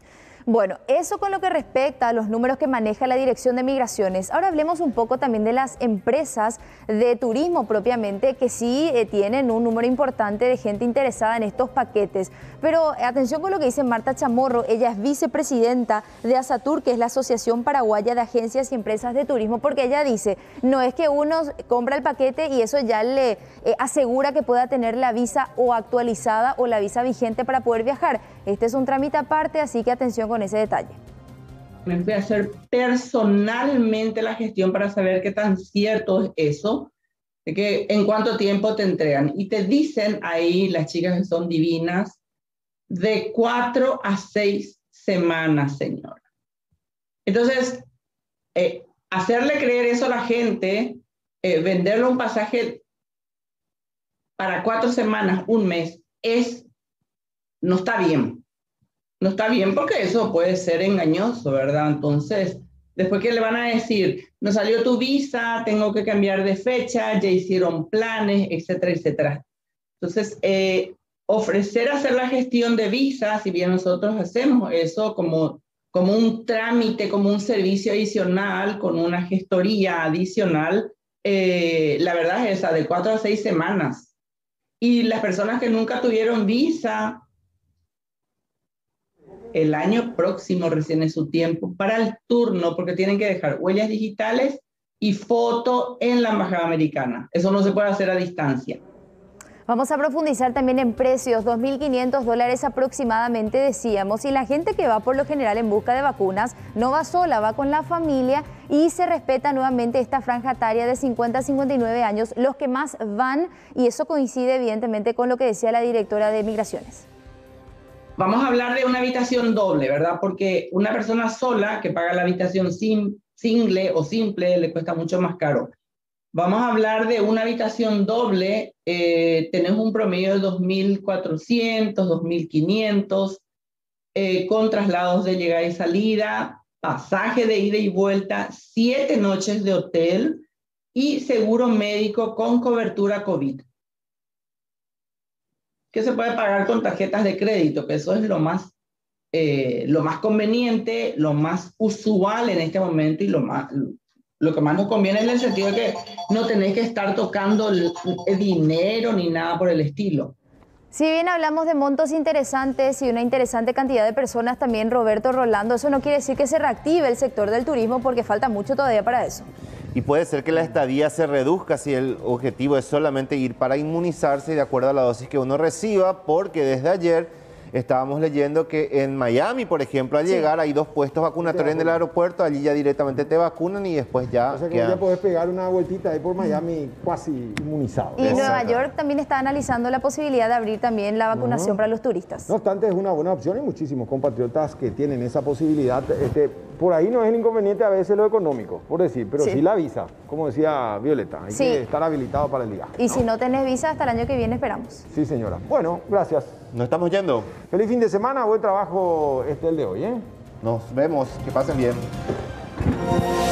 Speaker 12: Bueno, eso con lo que respecta a los números que maneja la Dirección de Migraciones. Ahora hablemos un poco también de las empresas de turismo propiamente, que sí eh, tienen un número importante de gente interesada en estos paquetes. Pero atención con lo que dice Marta Chamorro, ella es vicepresidenta de ASATUR, que es la Asociación Paraguaya de Agencias y Empresas de Turismo, porque ella dice, no es que uno compra el paquete y eso ya le eh, asegura que pueda tener la visa o actualizada o la visa vigente para poder viajar. Este es un trámite aparte, así que atención con ese detalle.
Speaker 14: Me fui a hacer personalmente la gestión para saber qué tan cierto es eso, de que en cuánto tiempo te entregan. Y te dicen ahí, las chicas que son divinas, de cuatro a seis semanas, señora. Entonces, eh, hacerle creer eso a la gente, eh, venderle un pasaje para cuatro semanas, un mes, es, no está bien. No está bien porque eso puede ser engañoso, ¿verdad? Entonces, después que le van a decir, no salió tu visa, tengo que cambiar de fecha, ya hicieron planes, etcétera, etcétera. Entonces, eh, ofrecer hacer la gestión de visas, si bien nosotros hacemos eso como, como un trámite, como un servicio adicional, con una gestoría adicional, eh, la verdad es esa, de cuatro a seis semanas. Y las personas que nunca tuvieron visa, el año próximo recién es su tiempo para el turno, porque tienen que dejar huellas digitales y foto en la embajada americana. Eso no se puede hacer a distancia.
Speaker 12: Vamos a profundizar también en precios, dos mil quinientos dólares aproximadamente decíamos, y la gente que va por lo general en busca de vacunas no va sola, va con la familia y se respeta nuevamente esta franja etaria de cincuenta a cincuenta y nueve años, los que más van, y eso coincide evidentemente con lo que decía la directora de Migraciones.
Speaker 14: Vamos a hablar de una habitación doble, ¿verdad? Porque una persona sola que paga la habitación sim, single o simple le cuesta mucho más caro. Vamos a hablar de una habitación doble, eh, tenemos un promedio de dos mil cuatrocientos, dos mil quinientos, eh, con traslados de llegada y salida, pasaje de ida y vuelta, siete noches de hotel y seguro médico con cobertura COVID. Que se puede pagar con tarjetas de crédito, que eso es lo más, eh, lo más conveniente, lo más usual en este momento y lo, más, lo que más nos conviene en el sentido de que no tenéis que estar tocando el, el dinero ni nada por el estilo.
Speaker 12: Si bien hablamos de montos interesantes y una interesante cantidad de personas también, Roberto, Rolando, eso no quiere decir que se reactive el sector del turismo porque falta mucho todavía para eso.
Speaker 1: Y puede ser que la estadía se reduzca si el objetivo es solamente ir para inmunizarse de acuerdo a la dosis que uno reciba, porque desde ayer estábamos leyendo que en Miami, por ejemplo, al sí. llegar hay dos puestos vacunatorios en el aeropuerto, allí ya directamente te vacunan y después ya...
Speaker 2: O sea que
Speaker 1: queda...
Speaker 2: ya podés pegar una vueltita ahí por Miami casi inmunizado.
Speaker 12: Y Nueva York también está analizando la posibilidad de abrir también la vacunación uh-huh. para los turistas.
Speaker 2: No obstante, es una buena opción y muchísimos compatriotas que tienen esa posibilidad. Este, por ahí no es el inconveniente a veces lo económico, por decir, pero sí, sí la visa, como decía Violeta, hay sí. que estar habilitado para el viaje.
Speaker 12: Y ¿no? si no tenés visa, hasta el año que viene esperamos.
Speaker 2: Sí, señora. Bueno, gracias.
Speaker 1: Nos estamos yendo.
Speaker 2: Feliz fin de semana, buen trabajo este el de hoy, ¿eh?
Speaker 1: Nos vemos, que pasen bien.